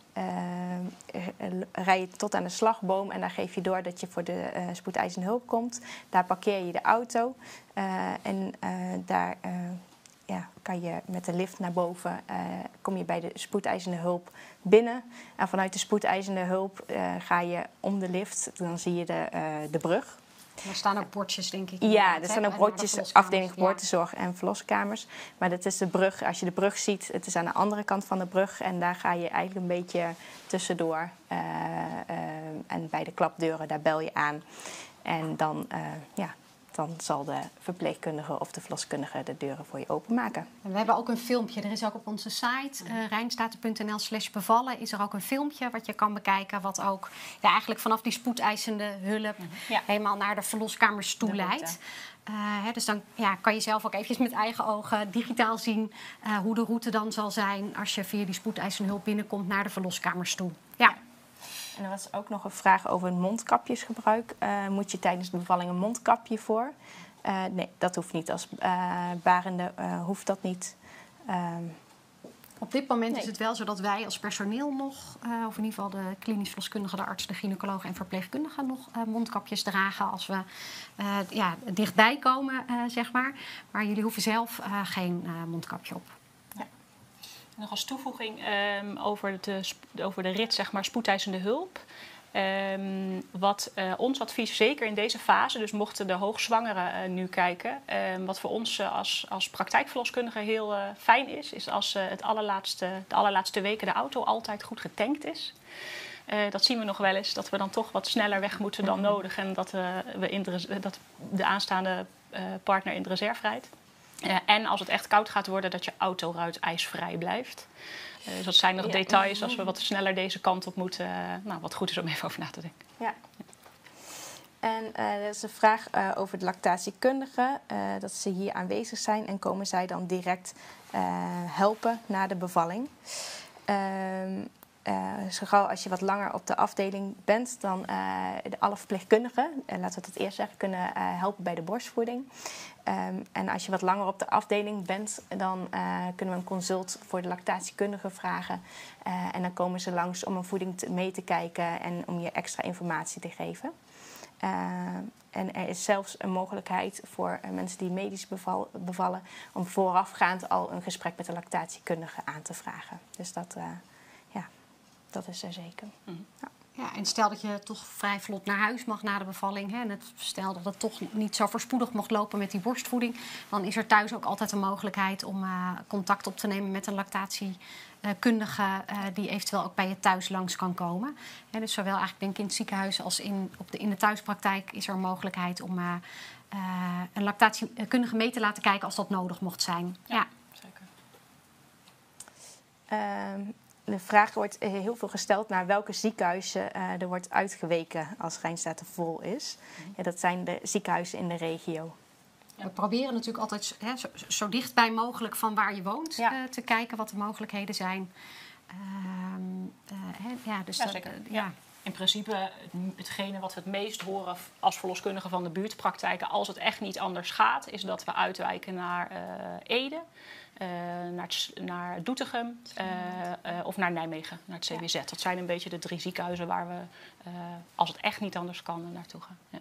uh, rij je tot aan de slagboom en daar geef je door dat je voor de uh, spoedeisende hulp komt. Daar parkeer je de auto uh, en uh, daar uh, ja, kan je met de lift naar boven, uh, kom je bij de spoedeisende hulp binnen. En vanuit de spoedeisende hulp uh, ga je om de lift, dan zie je de, uh, de brug. Er staan ook bordjes, denk ik. Ja, er staan ook bordjes, afdeling geboortezorg ja. en verloskamer. Maar dat is de brug, als je de brug ziet, het is aan de andere kant van de brug. En daar ga je eigenlijk een beetje tussendoor. Uh, uh, en bij de klapdeuren, daar bel je aan. En dan, uh, ja, dan zal de verpleegkundige of de verloskundige de deuren voor je openmaken. En we hebben ook een filmpje. Er is ook op onze site, uh, rijnstaten punt n l slash bevallen, is er ook een filmpje wat je kan bekijken. Wat ook ja, eigenlijk vanaf die spoedeisende hulp ja. helemaal naar de verloskamers toe leidt. Uh, hè, dus dan ja, kan je zelf ook eventjes met eigen ogen digitaal zien uh, hoe de route dan zal zijn als je via die spoedeisende hulp binnenkomt naar de verloskamers toe. Ja. En er was ook nog een vraag over het mondkapjesgebruik. Uh, moet je tijdens de bevalling een mondkapje voor? Uh, nee, dat hoeft niet. Als uh, barende uh, hoeft dat niet. Uh, Op dit moment nee. is het wel zo dat wij als personeel nog, uh, of in ieder geval de klinisch verloskundige, de arts, de gynaecoloog en verpleegkundigen nog uh, mondkapjes dragen als we uh, ja, dichtbij komen, uh, zeg maar. Maar jullie hoeven zelf uh, geen uh, mondkapje op. Nog als toevoeging um, over, de, over de rit, zeg maar, spoedeisende hulp. Um, wat uh, ons advies, zeker in deze fase, dus mochten de hoogzwangeren uh, nu kijken, um, wat voor ons uh, als, als praktijkverloskundige heel uh, fijn is, is als uh, het allerlaatste, de allerlaatste weken de auto altijd goed getankt is. Uh, dat zien we nog wel eens, dat we dan toch wat sneller weg moeten dan nodig en dat, uh, we in de, dat de aanstaande uh, partner in de reserve rijdt. Uh, en als het echt koud gaat worden, dat je autoruit ijsvrij blijft. Uh, dus dat zijn nog ja. details als we wat sneller deze kant op moeten. Uh, nou, wat goed is om even over na te denken. Ja. En uh, er is een vraag uh, over de lactatiekundigen. Uh, dat ze hier aanwezig zijn en komen zij dan direct uh, helpen na de bevalling. Uh, Uh, zo gauw als je wat langer op de afdeling bent, dan uh, de alle verpleegkundigen, uh, laten we het eerst zeggen, kunnen uh, helpen bij de borstvoeding. Um, en als je wat langer op de afdeling bent, dan uh, kunnen we een consult voor de lactatiekundige vragen. Uh, en dan komen ze langs om een voeding te, mee te kijken en om je extra informatie te geven. Uh, en er is zelfs een mogelijkheid voor uh, mensen die medisch beval, bevallen om voorafgaand al een gesprek met de lactatiekundige aan te vragen. Dus dat... Uh, Dat is er zeker. Mm-hmm. Ja. Ja, en stel dat je toch vrij vlot naar huis mag na de bevalling. Hè, en het, stel dat het toch niet zo voorspoedig mocht lopen met die borstvoeding. Dan is er thuis ook altijd een mogelijkheid om uh, contact op te nemen met een lactatiekundige. Uh, die eventueel ook bij je thuis langs kan komen. Hè, dus zowel eigenlijk denk ik in het ziekenhuis als in, op de, in de thuispraktijk is er een mogelijkheid om uh, uh, een lactatiekundige mee te laten kijken als dat nodig mocht zijn. Ja, ja. Zeker. Um, De vraag wordt heel veel gesteld naar welke ziekenhuizen uh, er wordt uitgeweken als Rijnstaten vol is. Mm-hmm. Ja, dat zijn de ziekenhuizen in de regio. We proberen natuurlijk altijd hè, zo, zo dichtbij mogelijk van waar je woont ja. uh, te kijken wat de mogelijkheden zijn. Uh, uh, hè, ja, dus ja, dat, zeker. Uh, ja. Ja. In principe hetgene wat we het meest horen als verloskundigen van de buurtpraktijken, als het echt niet anders gaat, is dat we uitwijken naar uh, Ede. Uh, naar, naar Doetinchem uh, uh, of naar Nijmegen, naar het C W Z. Ja. Dat zijn een beetje de drie ziekenhuizen waar we, uh, als het echt niet anders kan, naartoe gaan. Ja.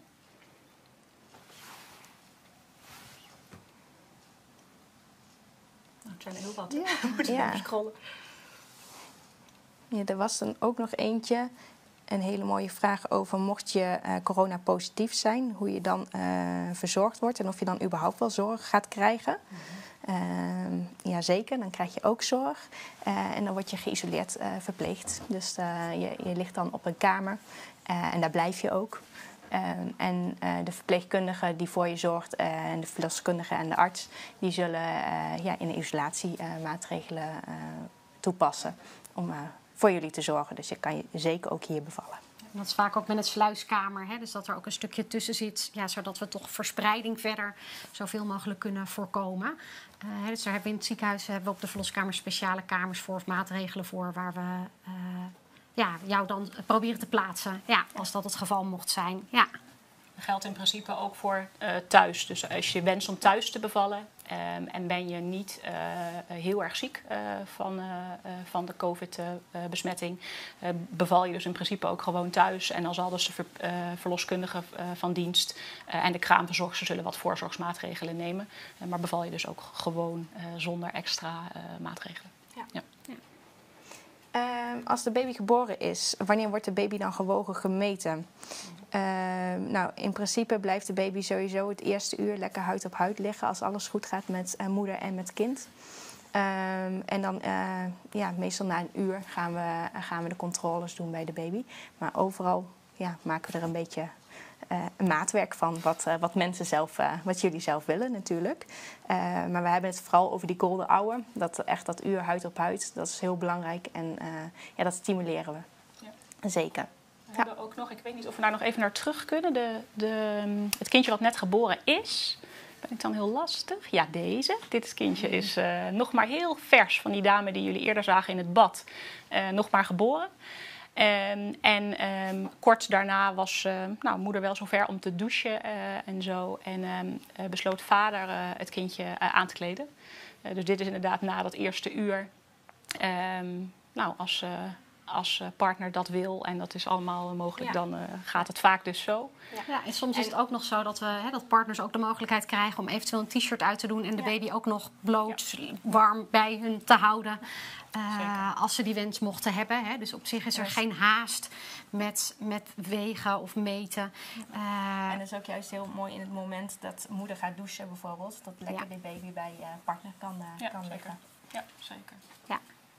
Nou, het zijn er heel wat. Ja. Moet je ja. scrollen. Ja, er was dan ook nog eentje, een hele mooie vraag over mocht je uh, corona positief zijn, hoe je dan uh, verzorgd wordt en of je dan überhaupt wel zorg gaat krijgen. Mm-hmm. Uh, ja, zeker. Dan krijg je ook zorg. Uh, en dan word je geïsoleerd uh, verpleegd. Dus uh, je, je ligt dan op een kamer. Uh, en daar blijf je ook. Uh, en uh, de verpleegkundige die voor je zorgt... Uh, en de verloskundige en de arts... die zullen uh, ja, in de isolatiemaatregelen uh, toepassen... om uh, voor jullie te zorgen. Dus je kan je zeker ook hier bevallen. En dat is vaak ook met het sluiskamer, hè? Dus dat er ook een stukje tussen zit, ja, zodat we toch verspreiding verder zoveel mogelijk kunnen voorkomen. Uh, dus daar hebben we in het ziekenhuis hebben we op de verloskamer speciale kamers voor of maatregelen voor, waar we uh, ja, jou dan proberen te plaatsen, ja, als dat het geval mocht zijn. Ja. geldt in principe ook voor uh, thuis. Dus als je wenst om thuis te bevallen um, en ben je niet uh, heel erg ziek uh, van, uh, uh, van de COVID-besmetting, uh, uh, beval je dus in principe ook gewoon thuis. En dan zal dus de ver, uh, verloskundige uh, van dienst uh, en de kraamverzorgster zullen wat voorzorgsmaatregelen nemen. Uh, maar beval je dus ook gewoon uh, zonder extra uh, maatregelen. Ja. Ja. Ja. Uh, als de baby geboren is, wanneer wordt de baby dan gewogen, gemeten? Uh, nou, in principe blijft de baby sowieso het eerste uur lekker huid op huid liggen als alles goed gaat met uh, moeder en met kind. Uh, en dan, uh, ja, meestal na een uur gaan we, gaan we de controles doen bij de baby. Maar overal ja, maken we er een beetje uh, een maatwerk van wat, uh, wat mensen zelf, uh, wat jullie zelf willen natuurlijk. Uh, maar we hebben het vooral over die golden hour. Dat echt dat uur huid op huid, dat is heel belangrijk en uh, ja, dat stimuleren we. Ja. Zeker. We ja. hebben ook nog, ik weet niet of we daar nog even naar terug kunnen. De, de, het kindje wat net geboren is, ben ik dan heel lastig? Ja, deze. Dit kindje is uh, nog maar heel vers van die dame die jullie eerder zagen in het bad. Uh, nog maar geboren. Um, en um, kort daarna was uh, nou, moeder wel zover om te douchen uh, en zo. En um, uh, besloot vader uh, het kindje uh, aan te kleden. Uh, dus dit is inderdaad na dat eerste uur. Um, nou, als... Uh, als partner dat wil en dat is allemaal mogelijk, ja. dan uh, gaat het vaak dus zo. Ja, ja en soms en, is het ook nog zo dat, we, hè, dat partners ook de mogelijkheid krijgen om eventueel een t-shirt uit te doen en de ja. baby ook nog bloot, ja. warm bij hun te houden. Uh, als ze die wens mochten hebben. Hè. Dus op zich is er yes. geen haast met, met wegen of meten. Uh, en dat is ook juist heel mooi in het moment dat moeder gaat douchen bijvoorbeeld. Dat lekker ja. de baby bij uh, partner kan, uh, ja, kan zeker. liggen. Ja, zeker. Ja.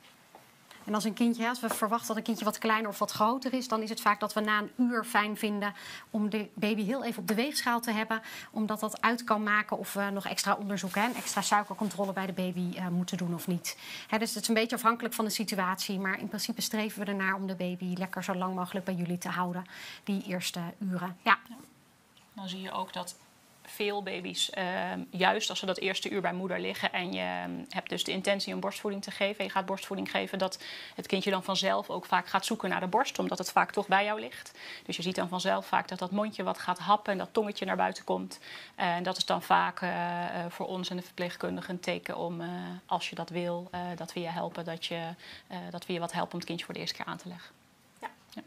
En als een kindje, als we verwachten dat een kindje wat kleiner of wat groter is, dan is het vaak dat we na een uur fijn vinden om de baby heel even op de weegschaal te hebben. Omdat dat uit kan maken of we nog extra onderzoek en extra suikercontrole bij de baby uh, moeten doen of niet. Hè, dus het is een beetje afhankelijk van de situatie. Maar in principe streven we ernaar om de baby lekker zo lang mogelijk bij jullie te houden. Die eerste uren. Ja. Ja. Dan zie je ook dat veel baby's, uh, juist als ze dat eerste uur bij moeder liggen en je um, hebt dus de intentie om borstvoeding te geven en je gaat borstvoeding geven, dat het kindje dan vanzelf ook vaak gaat zoeken naar de borst, omdat het vaak toch bij jou ligt. Dus je ziet dan vanzelf vaak dat dat mondje wat gaat happen en dat tongetje naar buiten komt. Uh, en dat is dan vaak uh, uh, voor ons en de verpleegkundige een teken om, uh, als je dat wil, uh, dat we je helpen, dat, je, uh, dat we je wat helpen om het kindje voor de eerste keer aan te leggen. Ja. Ja.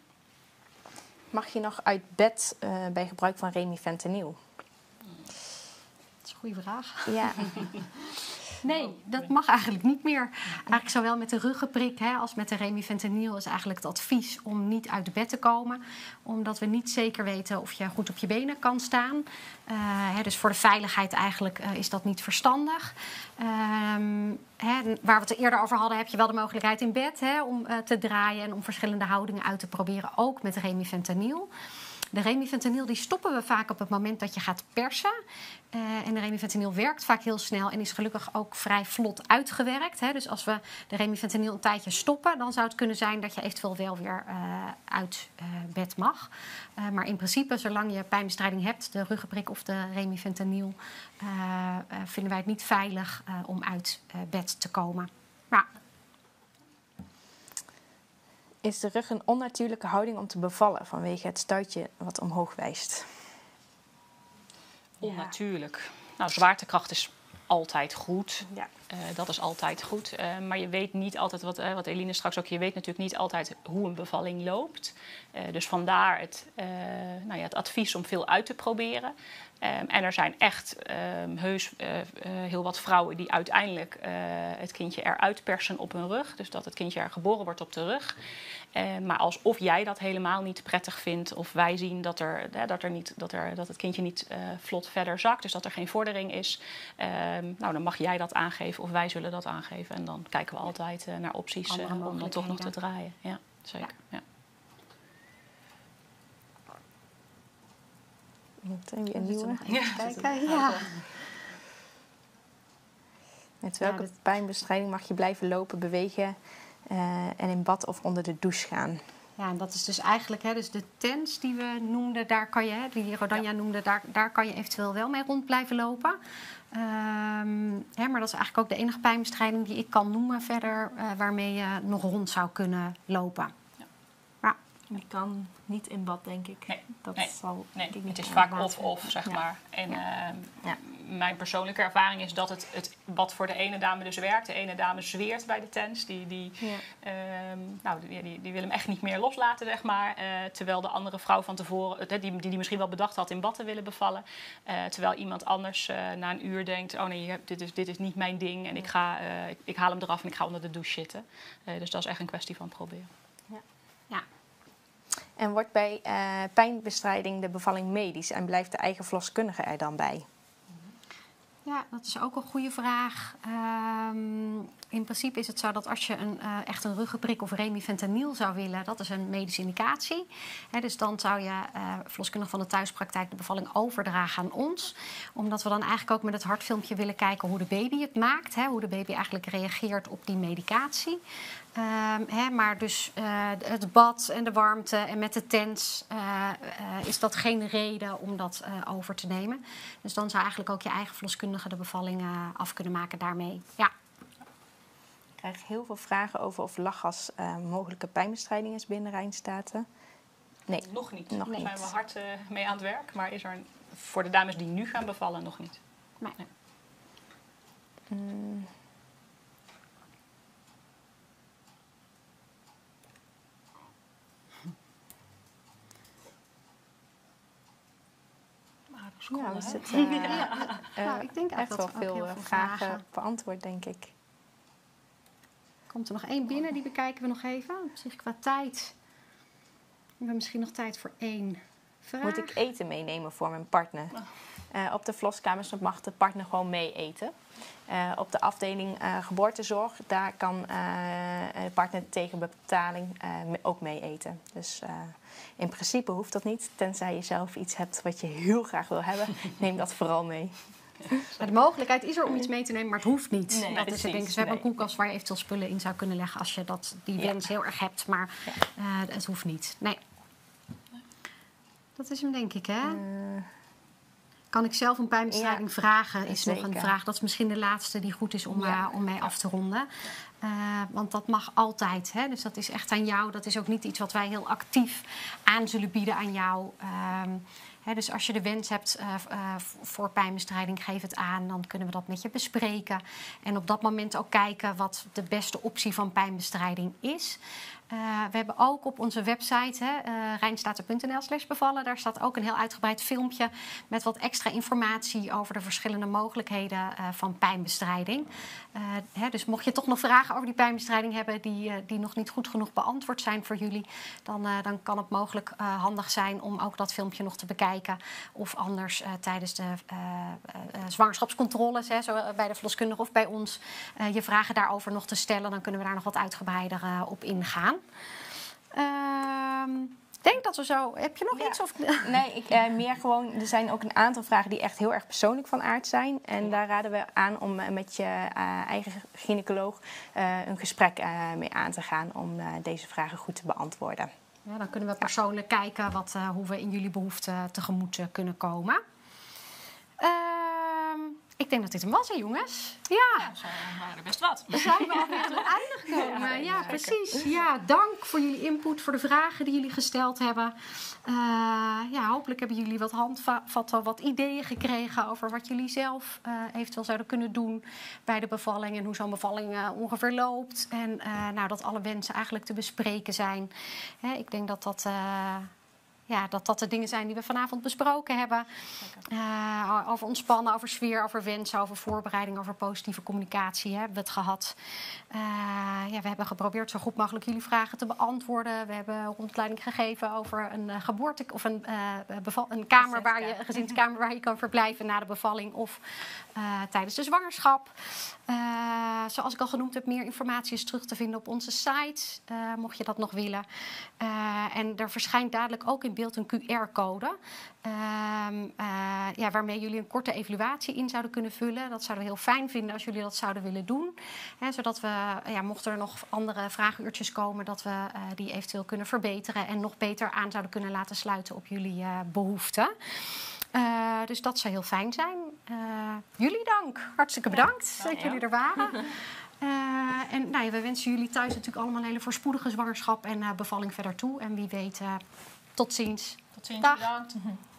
Mag je nog uit bed uh, bij gebruik van remifentanil? Dat is een goede vraag. Ja. Nee, dat mag eigenlijk niet meer. Eigenlijk zowel met de ruggenprik hè, als met de remifentanil is eigenlijk het advies om niet uit bed te komen. Omdat we niet zeker weten of je goed op je benen kan staan. Uh, hè, dus voor de veiligheid eigenlijk uh, is dat niet verstandig. Um, hè, waar we het eerder over hadden, heb je wel de mogelijkheid in bed hè, om uh, te draaien en om verschillende houdingen uit te proberen. Ook met remifentanil. De remifentanil die stoppen we vaak op het moment dat je gaat persen. Uh, en de remifentanil werkt vaak heel snel en is gelukkig ook vrij vlot uitgewerkt. Hè. Dus als we de remifentanil een tijdje stoppen, dan zou het kunnen zijn dat je eventueel wel weer uh, uit uh, bed mag. Uh, maar in principe, zolang je pijnbestrijding hebt, de ruggenprik of de remifentanil, uh, uh, vinden wij het niet veilig uh, om uit uh, bed te komen. Maar is de rug een onnatuurlijke houding om te bevallen vanwege het stuitje wat omhoog wijst? Onnatuurlijk. Nou, zwaartekracht is altijd goed. Ja. Uh, dat is altijd goed. Uh, maar je weet niet altijd, wat, uh, wat Eline straks ook, je weet natuurlijk niet altijd hoe een bevalling loopt. Uh, dus vandaar het, uh, nou ja, het advies om veel uit te proberen. Um, en er zijn echt um, heus uh, uh, heel wat vrouwen die uiteindelijk uh, het kindje eruit persen op hun rug. Dus dat het kindje er geboren wordt op de rug. Uh, maar alsof jij dat helemaal niet prettig vindt of wij zien dat, er, uh, dat, er niet, dat, er, dat het kindje niet uh, vlot verder zakt. Dus dat er geen vordering is. Um, nou, dan mag jij dat aangeven of wij zullen dat aangeven. En dan kijken we altijd uh, naar opties uh, om dan toch nog te draaien. Ja, zeker. Ja. Ja. Een nieuwe. Ja. Kijken. Ja. Met welke ja, pijnbestrijding mag je blijven lopen, bewegen uh, en in bad of onder de douche gaan? Ja, en dat is dus eigenlijk hè, dus de tens die we noemden, daar kan je, hè, die Rodanja ja. noemde, daar, daar kan je eventueel wel mee rond blijven lopen. Um, hè, maar dat is eigenlijk ook de enige pijnbestrijding die ik kan noemen verder, uh, waarmee je nog rond zou kunnen lopen. Ja. Ja. Die kan niet in bad, denk ik. Nee, dat nee, zal nee. ik niet Het is aan vaak laten. of-of, zeg Ja. maar. En Ja. uh, Ja. mijn persoonlijke ervaring is dat het, het wat voor de ene dame dus werkt. De ene dame zweert bij de tents. Die, die, Ja. uh, nou, die, die, die wil hem echt niet meer loslaten, zeg maar. Uh, terwijl de andere vrouw van tevoren, die, die die misschien wel bedacht had in bad te willen bevallen. Uh, terwijl iemand anders uh, na een uur denkt, oh nee, dit is, dit is niet mijn ding. En ik, ga, uh, ik, ik haal hem eraf en ik ga onder de douche zitten. Uh, dus dat is echt een kwestie van proberen. Ja. Ja. En wordt bij uh, pijnbestrijding de bevalling medisch en blijft de eigen verloskundige er dan bij? Ja, dat is ook een goede vraag. Um, in principe is het zo dat als je een, uh, echt een ruggenprik of remifentanil zou willen, dat is een medische indicatie. He, dus dan zou je uh, verloskundige van de thuispraktijk de bevalling overdragen aan ons. Omdat we dan eigenlijk ook met het hartfilmpje willen kijken hoe de baby het maakt. He, hoe de baby eigenlijk reageert op die medicatie. Um, he, maar dus uh, het bad en de warmte en met de tents uh, uh, is dat geen reden om dat uh, over te nemen. Dus dan zou eigenlijk ook je eigen verloskundige de bevalling uh, af kunnen maken daarmee. Ja. Ik krijg heel veel vragen over of lachgas uh, mogelijke pijnbestrijding is binnen Rijnstate. Nee, nog niet. Nog Daar niet. zijn we hard uh, mee aan het werk. Maar is er een, voor de dames die nu gaan bevallen nog niet. Nee. Nee. Mm. Ja, we zitten uh, Ja. uh, Nou, ik denk echt eigenlijk wel dat we ook veel, heel uh, veel vragen, vragen- beantwoord, denk ik. Komt er nog één binnen, die bekijken we nog even. Op zich qua tijd. We hebben misschien nog tijd voor één vraag. Moet ik eten meenemen voor mijn partner? Uh, op de verloskamers mag de partner gewoon mee eten. Uh, op de afdeling uh, geboortezorg, daar kan uh, de partner tegen betaling uh, ook mee eten. Dus uh, in principe hoeft dat niet, tenzij je zelf iets hebt wat je heel graag wil hebben. Neem dat vooral mee. Maar de mogelijkheid is er om iets mee te nemen, maar het hoeft niet. Nee, dat precies, is het, denk ik. Dus we hebben nee. een koelkast waar je eventueel spullen in zou kunnen leggen als je dat, die Ja. wens heel erg hebt. Maar Ja. uh, het hoeft niet. Nee. Dat is hem, denk ik, hè? Uh, Kan ik zelf een pijnbestrijding Ja, vragen? Is nog zeker. een vraag. Dat is misschien de laatste die goed is om, Ja. uh, om mee af te ronden. Uh, want dat mag altijd. Hè? Dus dat is echt aan jou. Dat is ook niet iets wat wij heel actief aan zullen bieden aan jou. Um, hè, dus als je de wens hebt uh, uh, voor pijnbestrijding, geef het aan. Dan kunnen we dat met je bespreken. En op dat moment ook kijken wat de beste optie van pijnbestrijding is. Uh, we hebben ook op onze website, hè, uh, rijnstate punt n l slash bevallen, daar staat ook een heel uitgebreid filmpje met wat extra informatie over de verschillende mogelijkheden uh, van pijnbestrijding. Uh, hè, dus mocht je toch nog vragen over die pijnbestrijding hebben die, uh, die nog niet goed genoeg beantwoord zijn voor jullie, dan, uh, dan kan het mogelijk uh, handig zijn om ook dat filmpje nog te bekijken. Of anders uh, tijdens de uh, uh, zwangerschapscontroles, hè, zo, uh, bij de verloskundige of bij ons, uh, je vragen daarover nog te stellen. Dan kunnen we daar nog wat uitgebreider uh, op ingaan. Uh, ik denk dat we zo... Heb je nog Ja. iets? Of... Nee, ik, uh, meer gewoon... Er zijn ook een aantal vragen die echt heel erg persoonlijk van aard zijn. En daar raden we aan om uh, met je uh, eigen gynaecoloog uh, een gesprek uh, mee aan te gaan om uh, deze vragen goed te beantwoorden. Ja, dan kunnen we persoonlijk kijken wat, uh, hoe we in jullie behoeften tegemoet uh, kunnen komen. Uh, ik denk dat dit hem was, hè, jongens? Ja. Ja, zo waren er best wat. We zijn we alweer aan het einde gekomen. Ja, ja, precies. Ja, dank voor jullie input, voor de vragen die jullie gesteld hebben. Uh, ja, hopelijk hebben jullie wat handvatten, wat ideeën gekregen over wat jullie zelf uh, eventueel zouden kunnen doen bij de bevalling en hoe zo'n bevalling uh, ongeveer loopt. En uh, nou, dat alle wensen eigenlijk te bespreken zijn. Hè, ik denk dat dat... Uh, Ja, dat dat de dingen zijn die we vanavond besproken hebben. Uh, over ontspannen, over sfeer, over wensen, over voorbereiding, over positieve communicatie hè, hebben we het gehad. Uh, ja, we hebben geprobeerd zo goed mogelijk jullie vragen te beantwoorden. We hebben rondleiding gegeven over een uh, geboorte of een, uh, beval, een kamer waar je, een gezinskamer waar je kan verblijven na de bevalling of uh, tijdens de zwangerschap. Uh, zoals ik al genoemd heb, meer informatie is terug te vinden op onze site, uh, mocht je dat nog willen. Uh, en er verschijnt dadelijk ook in beeld een Q R-code. Uh, uh, ja, waarmee jullie een korte evaluatie in zouden kunnen vullen. Dat zouden we heel fijn vinden als jullie dat zouden willen doen. Hè, zodat we, ja, mochten er nog andere vragenuurtjes komen, dat we uh, die eventueel kunnen verbeteren en nog beter aan zouden kunnen laten sluiten op jullie uh, behoeften. Uh, dus dat zou heel fijn zijn. Uh, jullie dank. Hartstikke bedankt ja, dat ja. jullie er waren. Uh, en nou ja, we wensen jullie thuis natuurlijk allemaal een hele voorspoedige zwangerschap en uh, bevalling verder toe. En wie weet, uh, tot ziens. Tot ziens, Dag. bedankt.